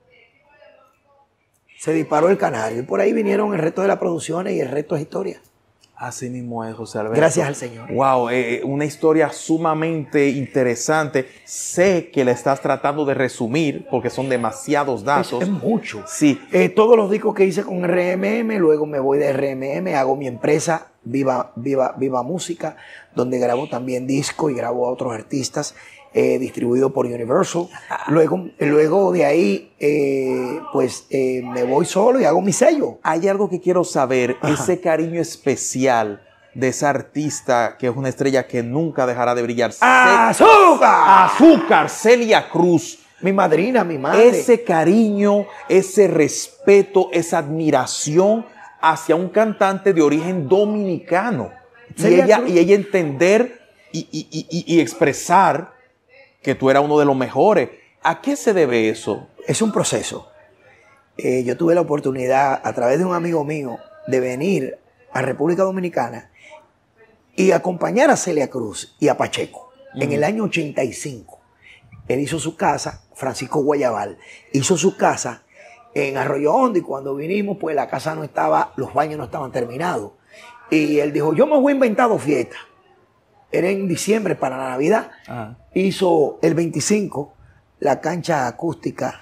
se disparó el Canario. Y por ahí vinieron el resto de las producciones y el resto es historia. Así mismo es, José Alberto. Gracias al Señor. Wow, una historia sumamente interesante. Sé que la estás tratando de resumir porque son demasiados datos. Es mucho. Sí. Todos los discos que hice con RMM, luego me voy de RMM, hago mi empresa Viva Música, donde grabo también disco y grabo a otros artistas, distribuido por Universal. Luego de ahí, me voy solo y hago mi sello. Hay algo que quiero saber, Ajá. ese cariño especial de esa artista que es una estrella que nunca dejará de brillar. ¡Azúcar! Azúcar, Celia Cruz. Mi madrina, mi madre. Ese cariño, ese respeto, esa admiración hacia un cantante de origen dominicano. Y ella entender y expresar que tú eras uno de los mejores. ¿A qué se debe eso? Es un proceso. Yo tuve la oportunidad, a través de un amigo mío, de venir a República Dominicana y acompañar a Celia Cruz y a Pacheco. En el año 85, él hizo su casa, Francisco Guayabal, hizo su casa en Arroyo Hondo, y cuando vinimos, pues la casa no estaba, los baños no estaban terminados. Y él dijo, yo me voy a inventar 2 fiestas. Era en diciembre para la Navidad. Ajá. Hizo el 25 la concha acústica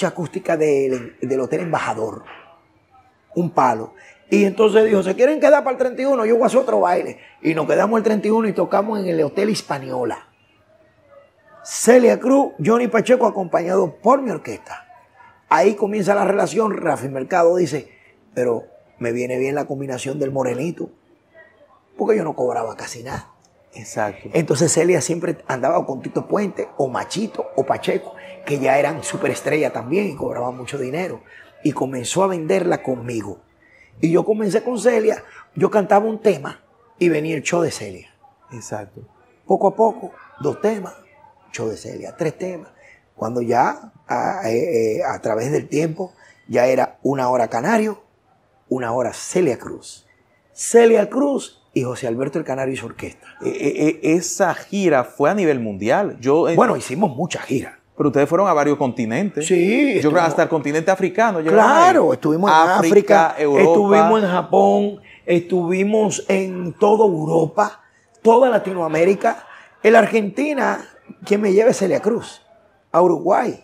del Hotel Embajador. Un palo. Y entonces dijo, ¿se quieren quedar para el 31? Yo voy a hacer otro baile. Y nos quedamos el 31 y tocamos en el Hotel Hispaniola. Celia Cruz, Johnny Pacheco, acompañado por mi orquesta. Ahí comienza la relación. Rafi Mercado dice, pero me viene bien la combinación del morenito, porque yo no cobraba casi nada. Exacto. Entonces Celia siempre andaba con Tito Puente, o Machito, o Pacheco, que ya eran superestrellas también y cobraban mucho dinero. Y comenzó a venderla conmigo. Y yo comencé con Celia, yo cantaba un tema y venía el show de Celia. Exacto. Poco a poco, 2 temas, show de Celia, 3 temas. Cuando ya, a través del tiempo, ya era 1 hora Canario, 1 hora Celia Cruz. Celia Cruz y José Alberto el Canario y su orquesta. Esa gira fue a nivel mundial. Bueno, hicimos muchas giras. Pero ustedes fueron a varios continentes. Sí. Yo creo hasta el continente africano. Claro, estuvimos en África, Europa. Estuvimos en Japón, estuvimos en toda Europa, toda Latinoamérica. En la Argentina, quien me lleva es Celia Cruz. A Uruguay.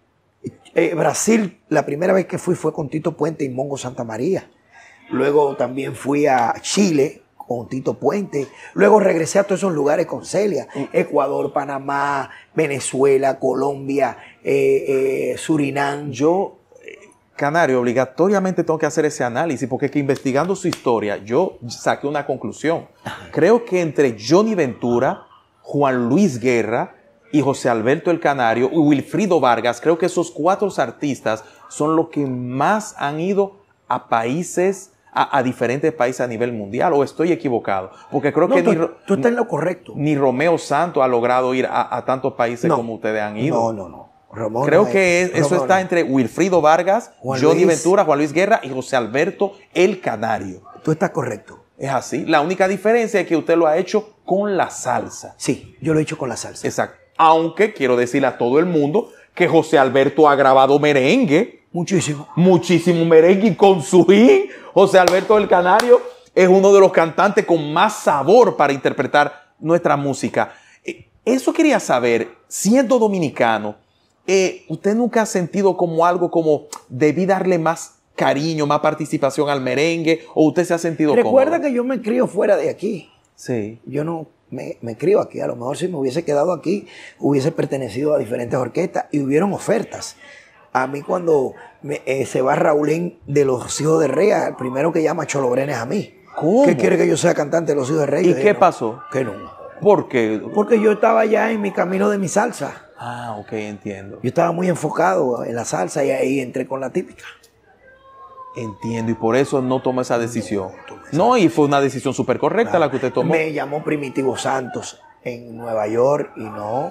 Brasil, la primera vez que fui fue con Tito Puente y Mongo Santa María. Luego también fui a Chile con Tito Puente. Luego regresé a todos esos lugares con Celia. Ecuador, Panamá, Venezuela, Colombia, Surinam. Yo, Canario, obligatoriamente tengo que hacer ese análisis porque es que investigando su historia, yo saqué una conclusión. Creo que entre Johnny Ventura, Juan Luis Guerra y José Alberto el Canario y Wilfrido Vargas, creo que esos 4 artistas son los que más han ido a países, a diferentes países a nivel mundial, o estoy equivocado, porque creo que tú estás en lo correcto. Ni Romeo Santos ha logrado ir a tantos países como ustedes han ido. No. Romeo creo no que eso está entre Wilfrido Vargas, Johnny Ventura, Juan Luis Guerra y José Alberto el Canario. Tú estás correcto. Es así. La única diferencia es que usted lo ha hecho con la salsa. Sí, yo lo he hecho con la salsa. Exacto. Aunque quiero decirle a todo el mundo que José Alberto ha grabado merengue. Muchísimo. Muchísimo merengue, y con su hit, José Alberto del Canario es uno de los cantantes con más sabor para interpretar nuestra música. Eso quería saber, siendo dominicano, ¿usted nunca ha sentido como algo como debí darle más cariño, más participación al merengue? ¿O usted se ha sentido Recuerda cómodo? que yo me crío fuera de aquí. Sí. Yo no me crío aquí. A lo mejor si me hubiese quedado aquí, hubiese pertenecido a diferentes orquestas y hubieron ofertas. A mí cuando se va Raulín de Los Hijos de Rea, el primero que llama Cholo Brenes a mí. ¿Cómo? ¿Qué quiere que yo sea cantante de Los Hijos de Rea? ¿Y Yo qué dije, no, pasó? que no. ¿Por qué? Porque yo estaba ya en mi camino de mi salsa. Ah, ok, entiendo. Yo estaba muy enfocado en la salsa y ahí entré con la típica. Entiendo, y por eso no tomó esa decisión. No, y fue una decisión súper correcta la que usted tomó. Me llamó Primitivo Santos en Nueva York y no.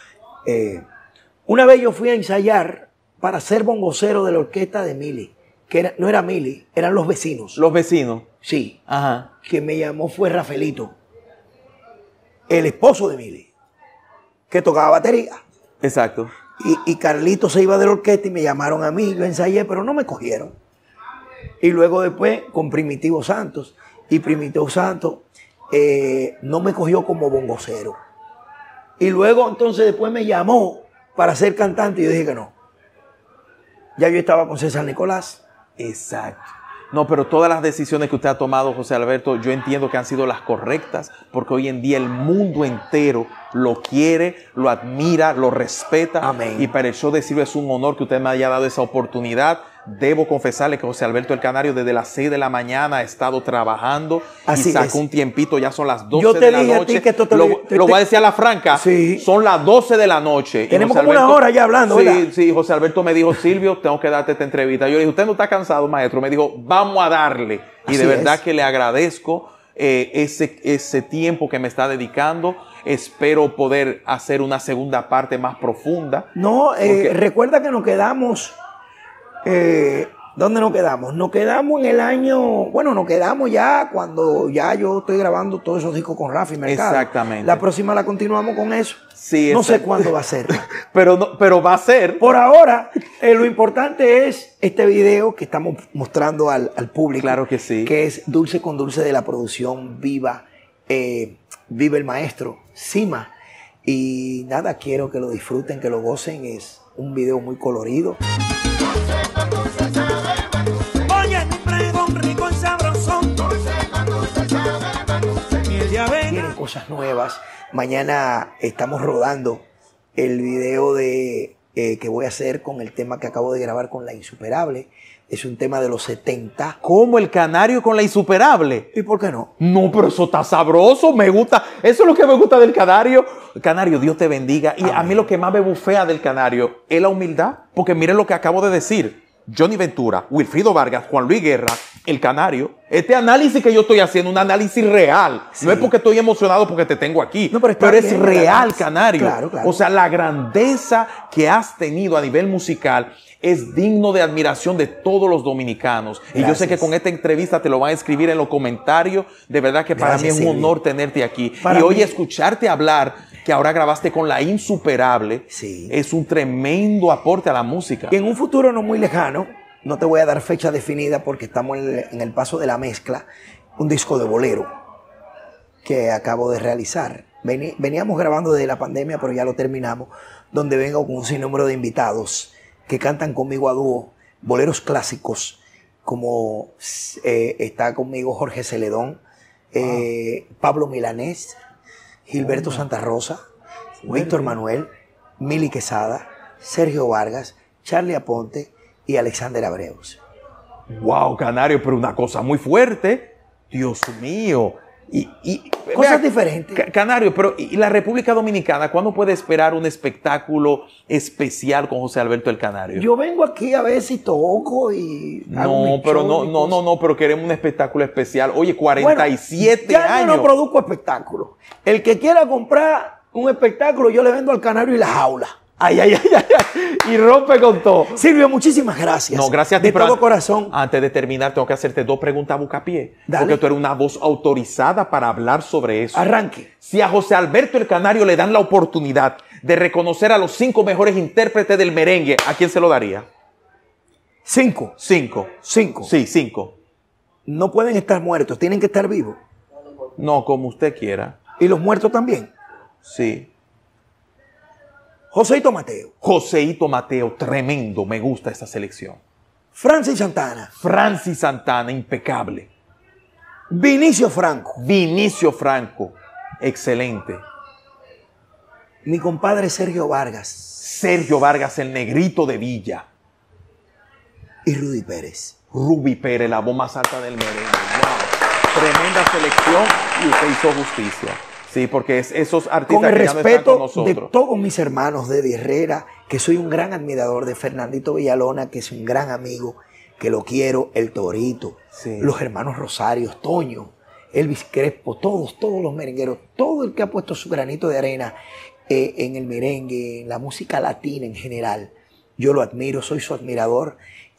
Una vez yo fui a ensayar para ser bongocero de la orquesta de Mili, que no era Mili, eran Los Vecinos. Los vecinos. Sí. Ajá. Que me llamó fue Rafaelito, el esposo de Mili, que tocaba batería. Exacto. Y Carlito se iba de la orquesta y me llamaron a mí, yo ensayé, pero no me cogieron. Y luego después con Primitivo Santos. Y Primitivo Santos no me cogió como bongocero. Y luego entonces después me llamó para ser cantante y yo dije que no. Ya yo estaba con César Nicolás. Exacto. No, pero todas las decisiones que usted ha tomado, José Alberto, yo entiendo que han sido las correctas, porque hoy en día el mundo entero lo quiere, lo admira, lo respeta. Amén. Y para el show de Silvio es un honor que usted me haya dado esa oportunidad. Debo confesarle que José Alberto el Canario desde las 6 de la mañana ha estado trabajando. Así y sacó es. un tiempito, ya son las 12 Yo te de la dije a noche. ti que esto te lo te- voy a decir a la franca. Sí. Son las 12 de la noche. Y Tenemos José como una hora ya hablando, Sí, ¿verdad? sí, José Alberto me dijo, Silvio, tengo que darte esta entrevista. Yo le dije, ¿usted no está cansado, maestro? Me dijo, vamos a darle. Y de Así verdad es. que le agradezco ese tiempo que me está dedicando. Espero poder hacer una segunda parte más profunda. No, Porque- recuerda que nos quedamos. ¿Dónde nos quedamos? Nos quedamos en el año. Bueno, nos quedamos ya cuando ya yo estoy grabando todos esos discos con Rafi Mercado. Exactamente. La próxima la continuamos con eso. Sí, no sé exacto. cuándo va a ser. Pero va a ser. Por ahora, lo importante es este video que estamos mostrando al público. Claro que sí. Que es Dulce con Dulce de la producción Viva. Viva el maestro, Sima. Y nada, quiero que lo disfruten, que lo gocen. Es un video muy colorido. Oye, mi pregón rico y sabrosón. Miel de avena. Tienen cosas nuevas. Mañana estamos rodando el video de que voy a hacer con el tema que acabo de grabar con La Insuperable. Es un tema de los 70. Como el Canario con la Insuperable. ¿Y por qué no? No, pero eso está sabroso, me gusta. Eso es lo que me gusta del Canario. Canario, Dios te bendiga. Y a mí lo que más me bufea del Canario es la humildad. Porque miren lo que acabo de decir. Johnny Ventura, Wilfrido Vargas, Juan Luis Guerra, el Canario. Este análisis que yo estoy haciendo, un análisis real. Sí. No es porque estoy emocionado porque te tengo aquí. No, pero está es bien, real, ¿verdad? Canario. Claro, claro. O sea, la grandeza que has tenido a nivel musical es digno de admiración de todos los dominicanos. Y yo sé que Gracias. con esta entrevista te lo van a escribir en los comentarios. De verdad que para Gracias, mí es un Silvio. honor tenerte aquí. Para y hoy mí- escucharte hablar, que ahora grabaste con La Insuperable, Sí. es un tremendo aporte a la música. Y en un futuro no muy lejano, no te voy a dar fecha definida porque estamos en el paso de la mezcla, un disco de bolero que acabo de realizar. Veníamos grabando desde la pandemia, pero ya lo terminamos, donde vengo con un sinnúmero de invitados que cantan conmigo a dúo, boleros clásicos, como está conmigo Jorge Celedón, Pablo Milanés, Gilberto Santa Rosa, Víctor Manuel, Mili Quesada, Sergio Vargas, Charlie Aponte y Alexander Abreus. Wow, Canario, pero una cosa muy fuerte. Dios mío. Cosas vea, diferentes. Canario, pero ¿y la República Dominicana cuándo puede esperar un espectáculo especial con José Alberto el Canario? Yo vengo aquí a ver si toco y hago No, mi pero show, mi cosa. no, pero queremos un espectáculo especial. Oye, Bueno, 47 ya años. yo no produzco espectáculos. El que quiera comprar un espectáculo, yo le vendo al Canario y la jaula. Ay, ay, ay, ay, ay. Y rompe con todo. Silvio, muchísimas gracias. No, gracias a ti. De pero todo corazón. Antes de terminar, tengo que hacerte 2 preguntas a bucapié. Dale. Porque tú eres una voz autorizada para hablar sobre eso. Arranque. Si a José Alberto el Canario le dan la oportunidad de reconocer a los 5 mejores intérpretes del merengue, ¿a quién se lo daría? 5. 5. 5. Sí, 5. No pueden estar muertos, tienen que estar vivos. No, como usted quiera. Y los muertos también. Sí. Joseito Mateo. Joseito Mateo, tremendo. Me gusta esta selección. Francis Santana. Francis Santana, impecable. Vinicio Franco. Vinicio Franco, excelente. Mi compadre Sergio Vargas. Sergio Vargas, el negrito de Villa. Y Rudy Pérez. Ruby Pérez, la voz más alta del merengue. Wow. Tremenda selección y usted hizo justicia. Sí, porque es esos artistas con el que ya no están respeto con nosotros. de todos mis hermanos de Herrera, que soy un gran admirador de Fernandito Villalona, que es un gran amigo, que lo quiero, el Torito, Sí. los hermanos Rosarios, Toño, Elvis Crespo, todos los merengueros, todo el que ha puesto su granito de arena en el merengue, en la música latina en general. Yo lo admiro, soy su admirador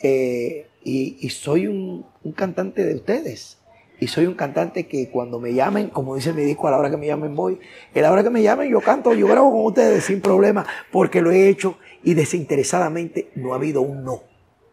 y soy un cantante de ustedes. Y soy un cantante que cuando me llamen, como dice mi disco, a la hora que me llamen voy. A la hora que me llamen yo canto, yo grabo con ustedes sin problema, porque lo he hecho y desinteresadamente no ha habido un no.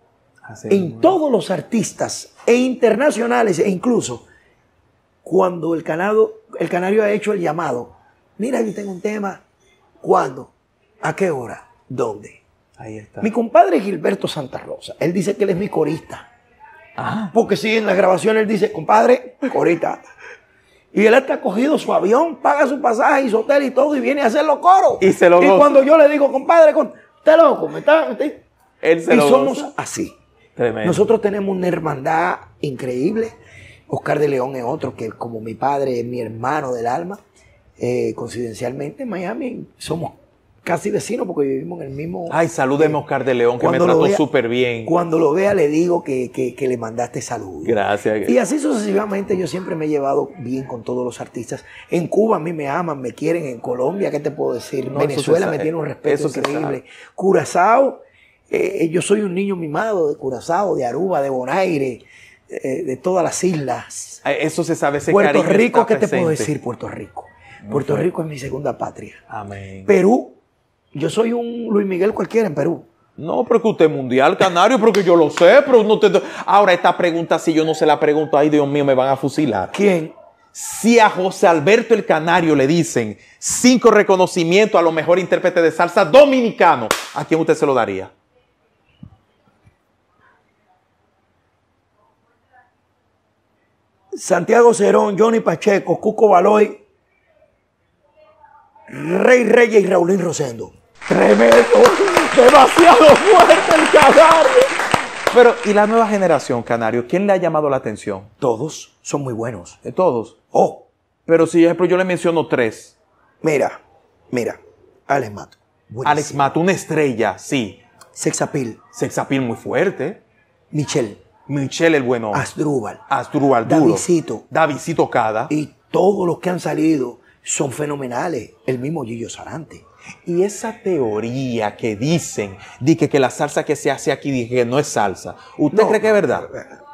En todos los artistas e internacionales e incluso cuando el Canario ha hecho el llamado, mira, yo tengo un tema, ¿cuándo? ¿A qué hora? ¿Dónde? Ahí está. Mi compadre Gilberto Santa Rosa, él dice que él es mi corista. Ah, Porque si en la grabación él dice, compadre, corista. Y él está cogido su avión, paga su pasaje y su hotel y todo y viene a hacer los coros. Y se lo goza. cuando yo le digo, compadre, usted loco, ¿me está? él se Y lo somos goza. así. Tremendo. Nosotros tenemos una hermandad increíble. Oscar de León es otro que como mi padre es mi hermano del alma. Coincidencialmente en Miami somos casi vecinos porque vivimos en el mismo... Ay, salúdeme a Oscar de León, que me Cuando lo trató vea- súper bien. Cuando lo vea le digo que le mandaste saludos. Gracias. Y así sucesivamente yo siempre me he llevado bien con todos los artistas. En Cuba a mí me aman, me quieren. En Colombia, ¿qué te puedo decir? No, Venezuela eso se me sabe. tiene un respeto Eso se increíble. sabe. Curazao, yo soy un niño mimado de Curazao, de Aruba, de Bonaire, de todas las islas. Eso se sabe, ese Puerto cariño Rico, está ¿qué te puedo presente. decir? Puerto Rico. Muy Puerto fuerte. Rico es mi segunda patria. Amén. Perú, yo soy un Luis Miguel cualquiera en Perú. No, pero que usted es mundial, Canario, porque yo lo sé, pero no te... Ahora, esta pregunta, si yo no se la pregunto, ay, Dios mío, me van a fusilar. ¿Quién? Si a José Alberto el Canario le dicen 5 reconocimientos a lo mejor intérprete de salsa dominicano, ¿a quién usted se lo daría? Santiago Cerón, Johnny Pacheco, Cuco Baloy, Rey Reyes y Raulín Rosendo. Tremendo, demasiado fuerte el Canario. Pero, ¿y la nueva generación, Canario? ¿Quién le ha llamado la atención? Todos son muy buenos. De todos. Oh, Pero si, por ejemplo, yo le menciono 3. mira, Alex Mato. buenísimo. Alex Mato, una estrella, sí. Sexapil, Sexapil muy fuerte. Michelle, Michelle el bueno. Asdrúbal Asdrúbal duro. Davidcito. Davidcito Cada. y todos los que han salido son fenomenales. El mismo Gillo Sarante. Y esa teoría que dicen, de que la salsa que se hace aquí, dije que no es salsa. ¿Usted No, cree que es verdad?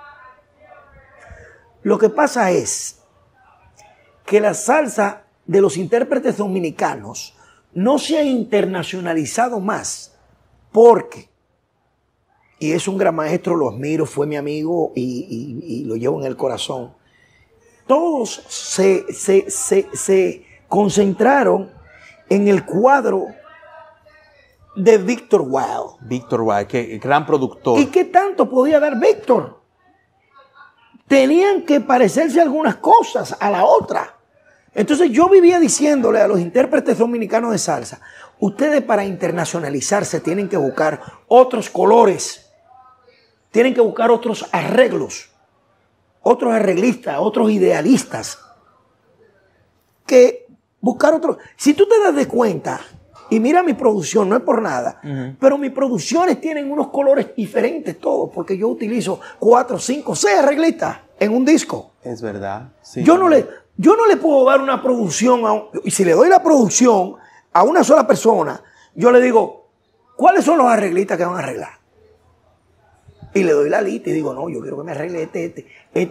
Lo que pasa es que la salsa de los intérpretes dominicanos no se ha internacionalizado más porque, y es un gran maestro, lo admiro, fue mi amigo y lo llevo en el corazón, todos se concentraron en el cuadro de Víctor Wild. Víctor White, que gran productor. ¿Y qué tanto podía dar Víctor? Tenían que parecerse algunas cosas a la otra. Entonces yo vivía diciéndole a los intérpretes dominicanos de salsa, ustedes para internacionalizarse tienen que buscar otros colores, tienen que buscar otros arreglos, otros arreglistas, otros idealistas, que buscar otros. Si tú te das de cuenta, y mira mi producción, no es por nada, pero mis producciones tienen unos colores diferentes todos, porque yo utilizo 4, 5, 6 arreglistas en un disco. Es verdad. Sí. Yo no le puedo dar una producción, y si le doy la producción a una sola persona, yo le digo, ¿cuáles son los arreglistas que van a arreglar? Y le doy la lista y digo, no, yo quiero que me arregle este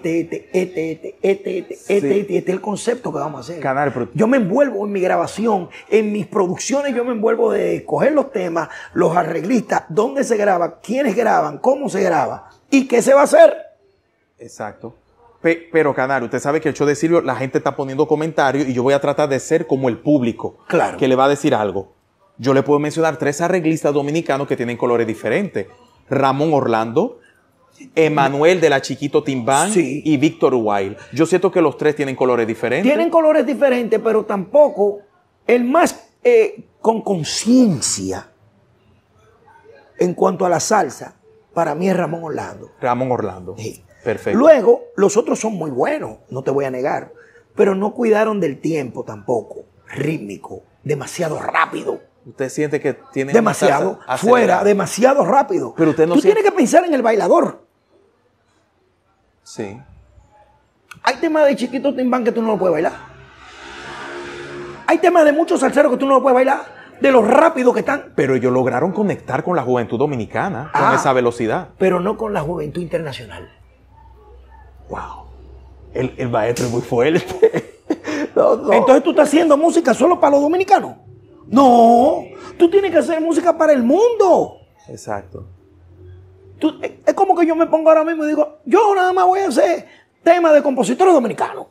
es el concepto que vamos a hacer. Canario, pero- Yo me envuelvo en mi grabación, en mis producciones, yo me envuelvo de coger los temas, los arreglistas, dónde se graba, quiénes graban, cómo se graba y qué se va a hacer. Exacto. Pero, Canario, usted sabe que el show de Silvio, la gente está poniendo comentarios y yo voy a tratar de ser como el público. Claro. Que le va a decir algo. Yo le puedo mencionar 3 arreglistas dominicanos que tienen colores diferentes. Ramón Orlando, Emanuel de la Chiquito Timbán Sí. y Víctor Wild. Yo siento que los 3 tienen colores diferentes. Tienen colores diferentes, pero tampoco el más con conciencia en cuanto a la salsa, para mí es Ramón Orlando. Ramón Orlando. Sí. Perfecto. Luego, los otros son muy buenos, no te voy a negar, pero no cuidaron del tiempo tampoco, rítmico, demasiado rápido. Usted siente que tiene Demasiado fuera, demasiado rápido. Pero usted no Tú siente- tienes que pensar en el bailador. Sí. Hay temas de Chiquito Timbán que tú no lo puedes bailar. Hay temas de muchos salseros que tú no lo puedes bailar, de los rápidos que están, Pero ellos lograron conectar con la juventud dominicana, con Ah. esa velocidad. pero no con la juventud internacional. Wow. El maestro es muy fuerte. No. Entonces tú estás haciendo música solo para los dominicanos. No, tú tienes que hacer música para el mundo. Exacto. Es como que yo me pongo ahora mismo y digo, yo nada más voy a hacer temas de compositores dominicanos.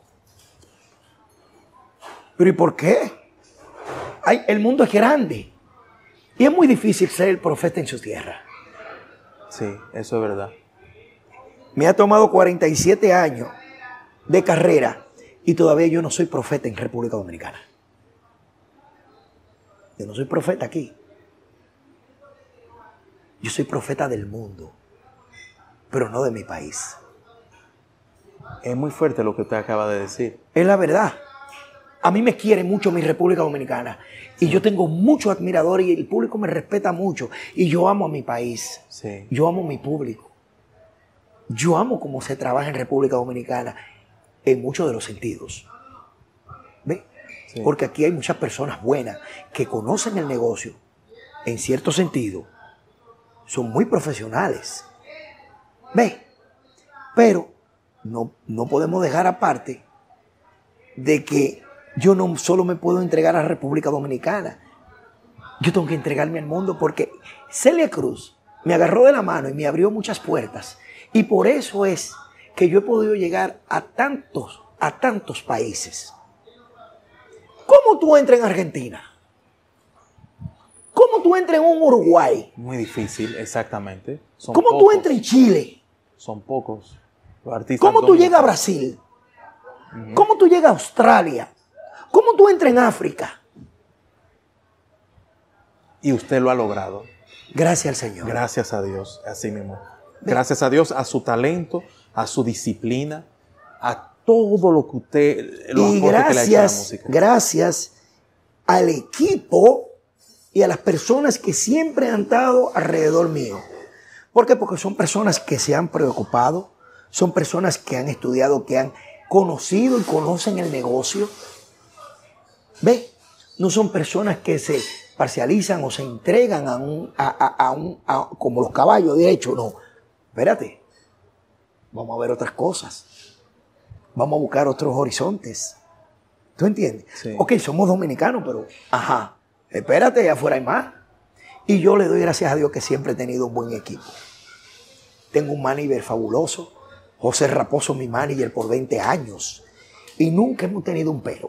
¿Pero y por qué? El mundo es grande y es muy difícil ser el profeta en su tierra. Sí, eso es verdad. Me ha tomado 47 años de carrera y todavía yo no soy profeta en República Dominicana. Yo no soy profeta aquí. Yo soy profeta del mundo, pero no de mi país. Es muy fuerte lo que usted acaba de decir. Es la verdad. A mí me quiere mucho mi República Dominicana y yo tengo muchos admiradores y el público me respeta mucho y yo amo a mi país. Sí. Yo amo a mi público. Yo amo cómo se trabaja en República Dominicana en muchos de los sentidos. ¿Ve? Sí. Porque aquí hay muchas personas buenas que conocen el negocio en cierto sentido. Son muy profesionales. ¿Ve? Pero no podemos dejar aparte de que yo no solo me puedo entregar a República Dominicana. Yo tengo que entregarme al mundo porque Celia Cruz me agarró de la mano y me abrió muchas puertas. Y por eso es que yo he podido llegar a tantos países. ¿Cómo tú entras en Argentina? ¿Cómo tú entras en un Uruguay? Muy difícil, exactamente. Son ¿Cómo tú pocos. entras en Chile? Son pocos los artistas. ¿Cómo tú llegas a dominicanos. Brasil? ¿Cómo tú llegas a Australia? ¿Cómo tú entras en África? Y usted lo ha logrado. Gracias al Señor. Gracias a Dios, así mismo. Gracias a Dios, a su talento, a su disciplina, a todo lo que usted, los Y aportes que le ha hecho a la música. gracias al equipo y a las personas que siempre han estado alrededor mío. ¿Por qué? Porque son personas que se han preocupado, son personas que han estudiado, que han conocido y conocen el negocio. ¿Ve? No son personas que se parcializan o se entregan como los caballos, de hecho, no. Espérate, vamos a ver otras cosas. Vamos a buscar otros horizontes. ¿Tú entiendes? Sí. Ok, somos dominicanos, pero, ajá, espérate, allá afuera hay más. Y yo le doy gracias a Dios que siempre he tenido un buen equipo. Tengo un manager fabuloso, José Raposo, mi manager por 20 años. Y nunca hemos tenido un pero.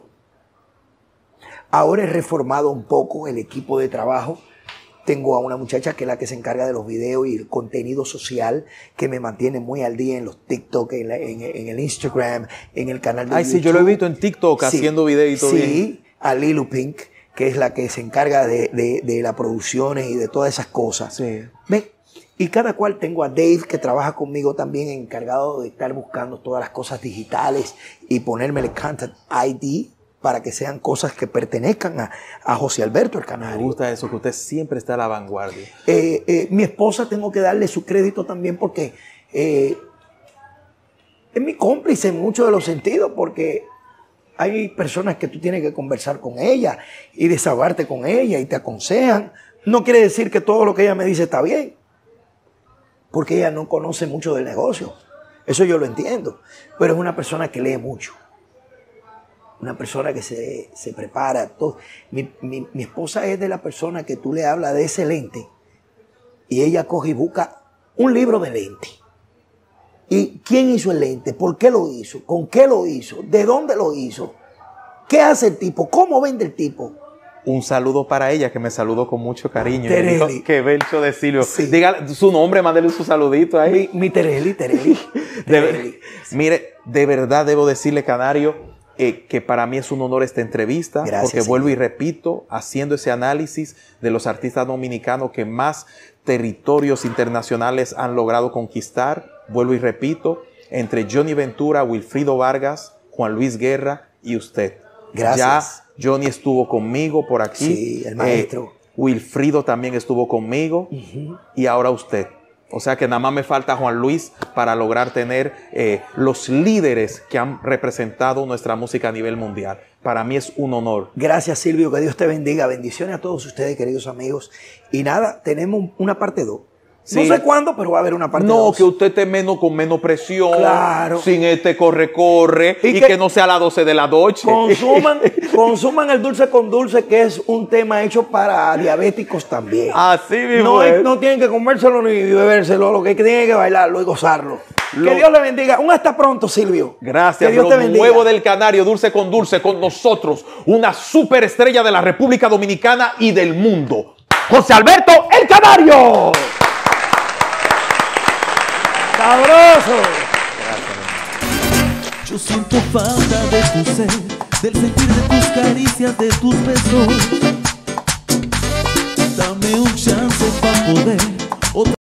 Ahora he reformado un poco el equipo de trabajo. Tengo a una muchacha que es la que se encarga de los videos y el contenido social, que me mantiene muy al día en los TikTok, en el Instagram, en el canal de Ay, YouTube. sí, yo lo he visto en TikTok haciendo videitos bien. Sí, a Lilu Pink, que es la que se encarga de las producciones y de todas esas cosas. Sí. ¿Ve? Y cada cual tengo a Dave, que trabaja conmigo también, encargado de estar buscando todas las cosas digitales y ponerme el Content ID para que sean cosas que pertenezcan a José Alberto el Me Canario. gusta eso, que usted siempre está a la vanguardia. Mi esposa tengo que darle su crédito también porque es mi cómplice en muchos de los sentidos, porque hay personas que tú tienes que conversar con ella y desahogarte con ella y te aconsejan. No quiere decir que todo lo que ella me dice está bien, porque ella no conoce mucho del negocio. Eso yo lo entiendo, pero es una persona que lee mucho. Una persona que se prepara. Todo. Mi esposa es de la persona que tú le hablas de ese lente y ella coge y busca un libro de lente. ¿Y quién hizo el lente? ¿Por qué lo hizo? ¿Con qué lo hizo? ¿De dónde lo hizo? ¿Qué hace el tipo? ¿Cómo vende el tipo? Un saludo para ella, que me saludó con mucho cariño. Tereli. Y me dijo, qué bello de Silvio. Sí. Diga su nombre, mándele su saludito ahí. Mi Tereli. Mire, de verdad debo decirle, Canario, que para mí es un honor esta entrevista. Gracias, porque señor. vuelvo y repito, haciendo ese análisis de los artistas dominicanos que más territorios internacionales han logrado conquistar. Vuelvo y repito, entre Johnny Ventura, Wilfrido Vargas, Juan Luis Guerra y usted. Gracias. Ya Johnny estuvo conmigo por aquí. Sí, el maestro. Wilfrido también estuvo conmigo. Y ahora usted. O sea que nada más me falta Juan Luis para lograr tener los líderes que han representado nuestra música a nivel mundial. Para mí es un honor. Gracias, Silvio. Que Dios te bendiga. Bendiciones a todos ustedes, queridos amigos. Y nada, tenemos una parte 2. Sí. No sé cuándo, pero va a haber una parte 2. No, que usted esté con menos presión. Claro. Sin corre. Y que no sea a las 12 de la noche. Consuman el dulce con dulce, que es un tema hecho para diabéticos también. Así mismo es. No tienen que comérselo ni bebérselo, lo que tienen que bailarlo y gozarlo. Que Dios le bendiga. Un hasta pronto, Silvio. Gracias, que Dios te bendiga. Nuevo del Canario, dulce con dulce, con nosotros. Una superestrella de la República Dominicana y del mundo. José Alberto, el Canario. ¡Sabroso! Yo siento falta de tu ser, del sentir de tus caricias, de tus besos. Dame un chance para poder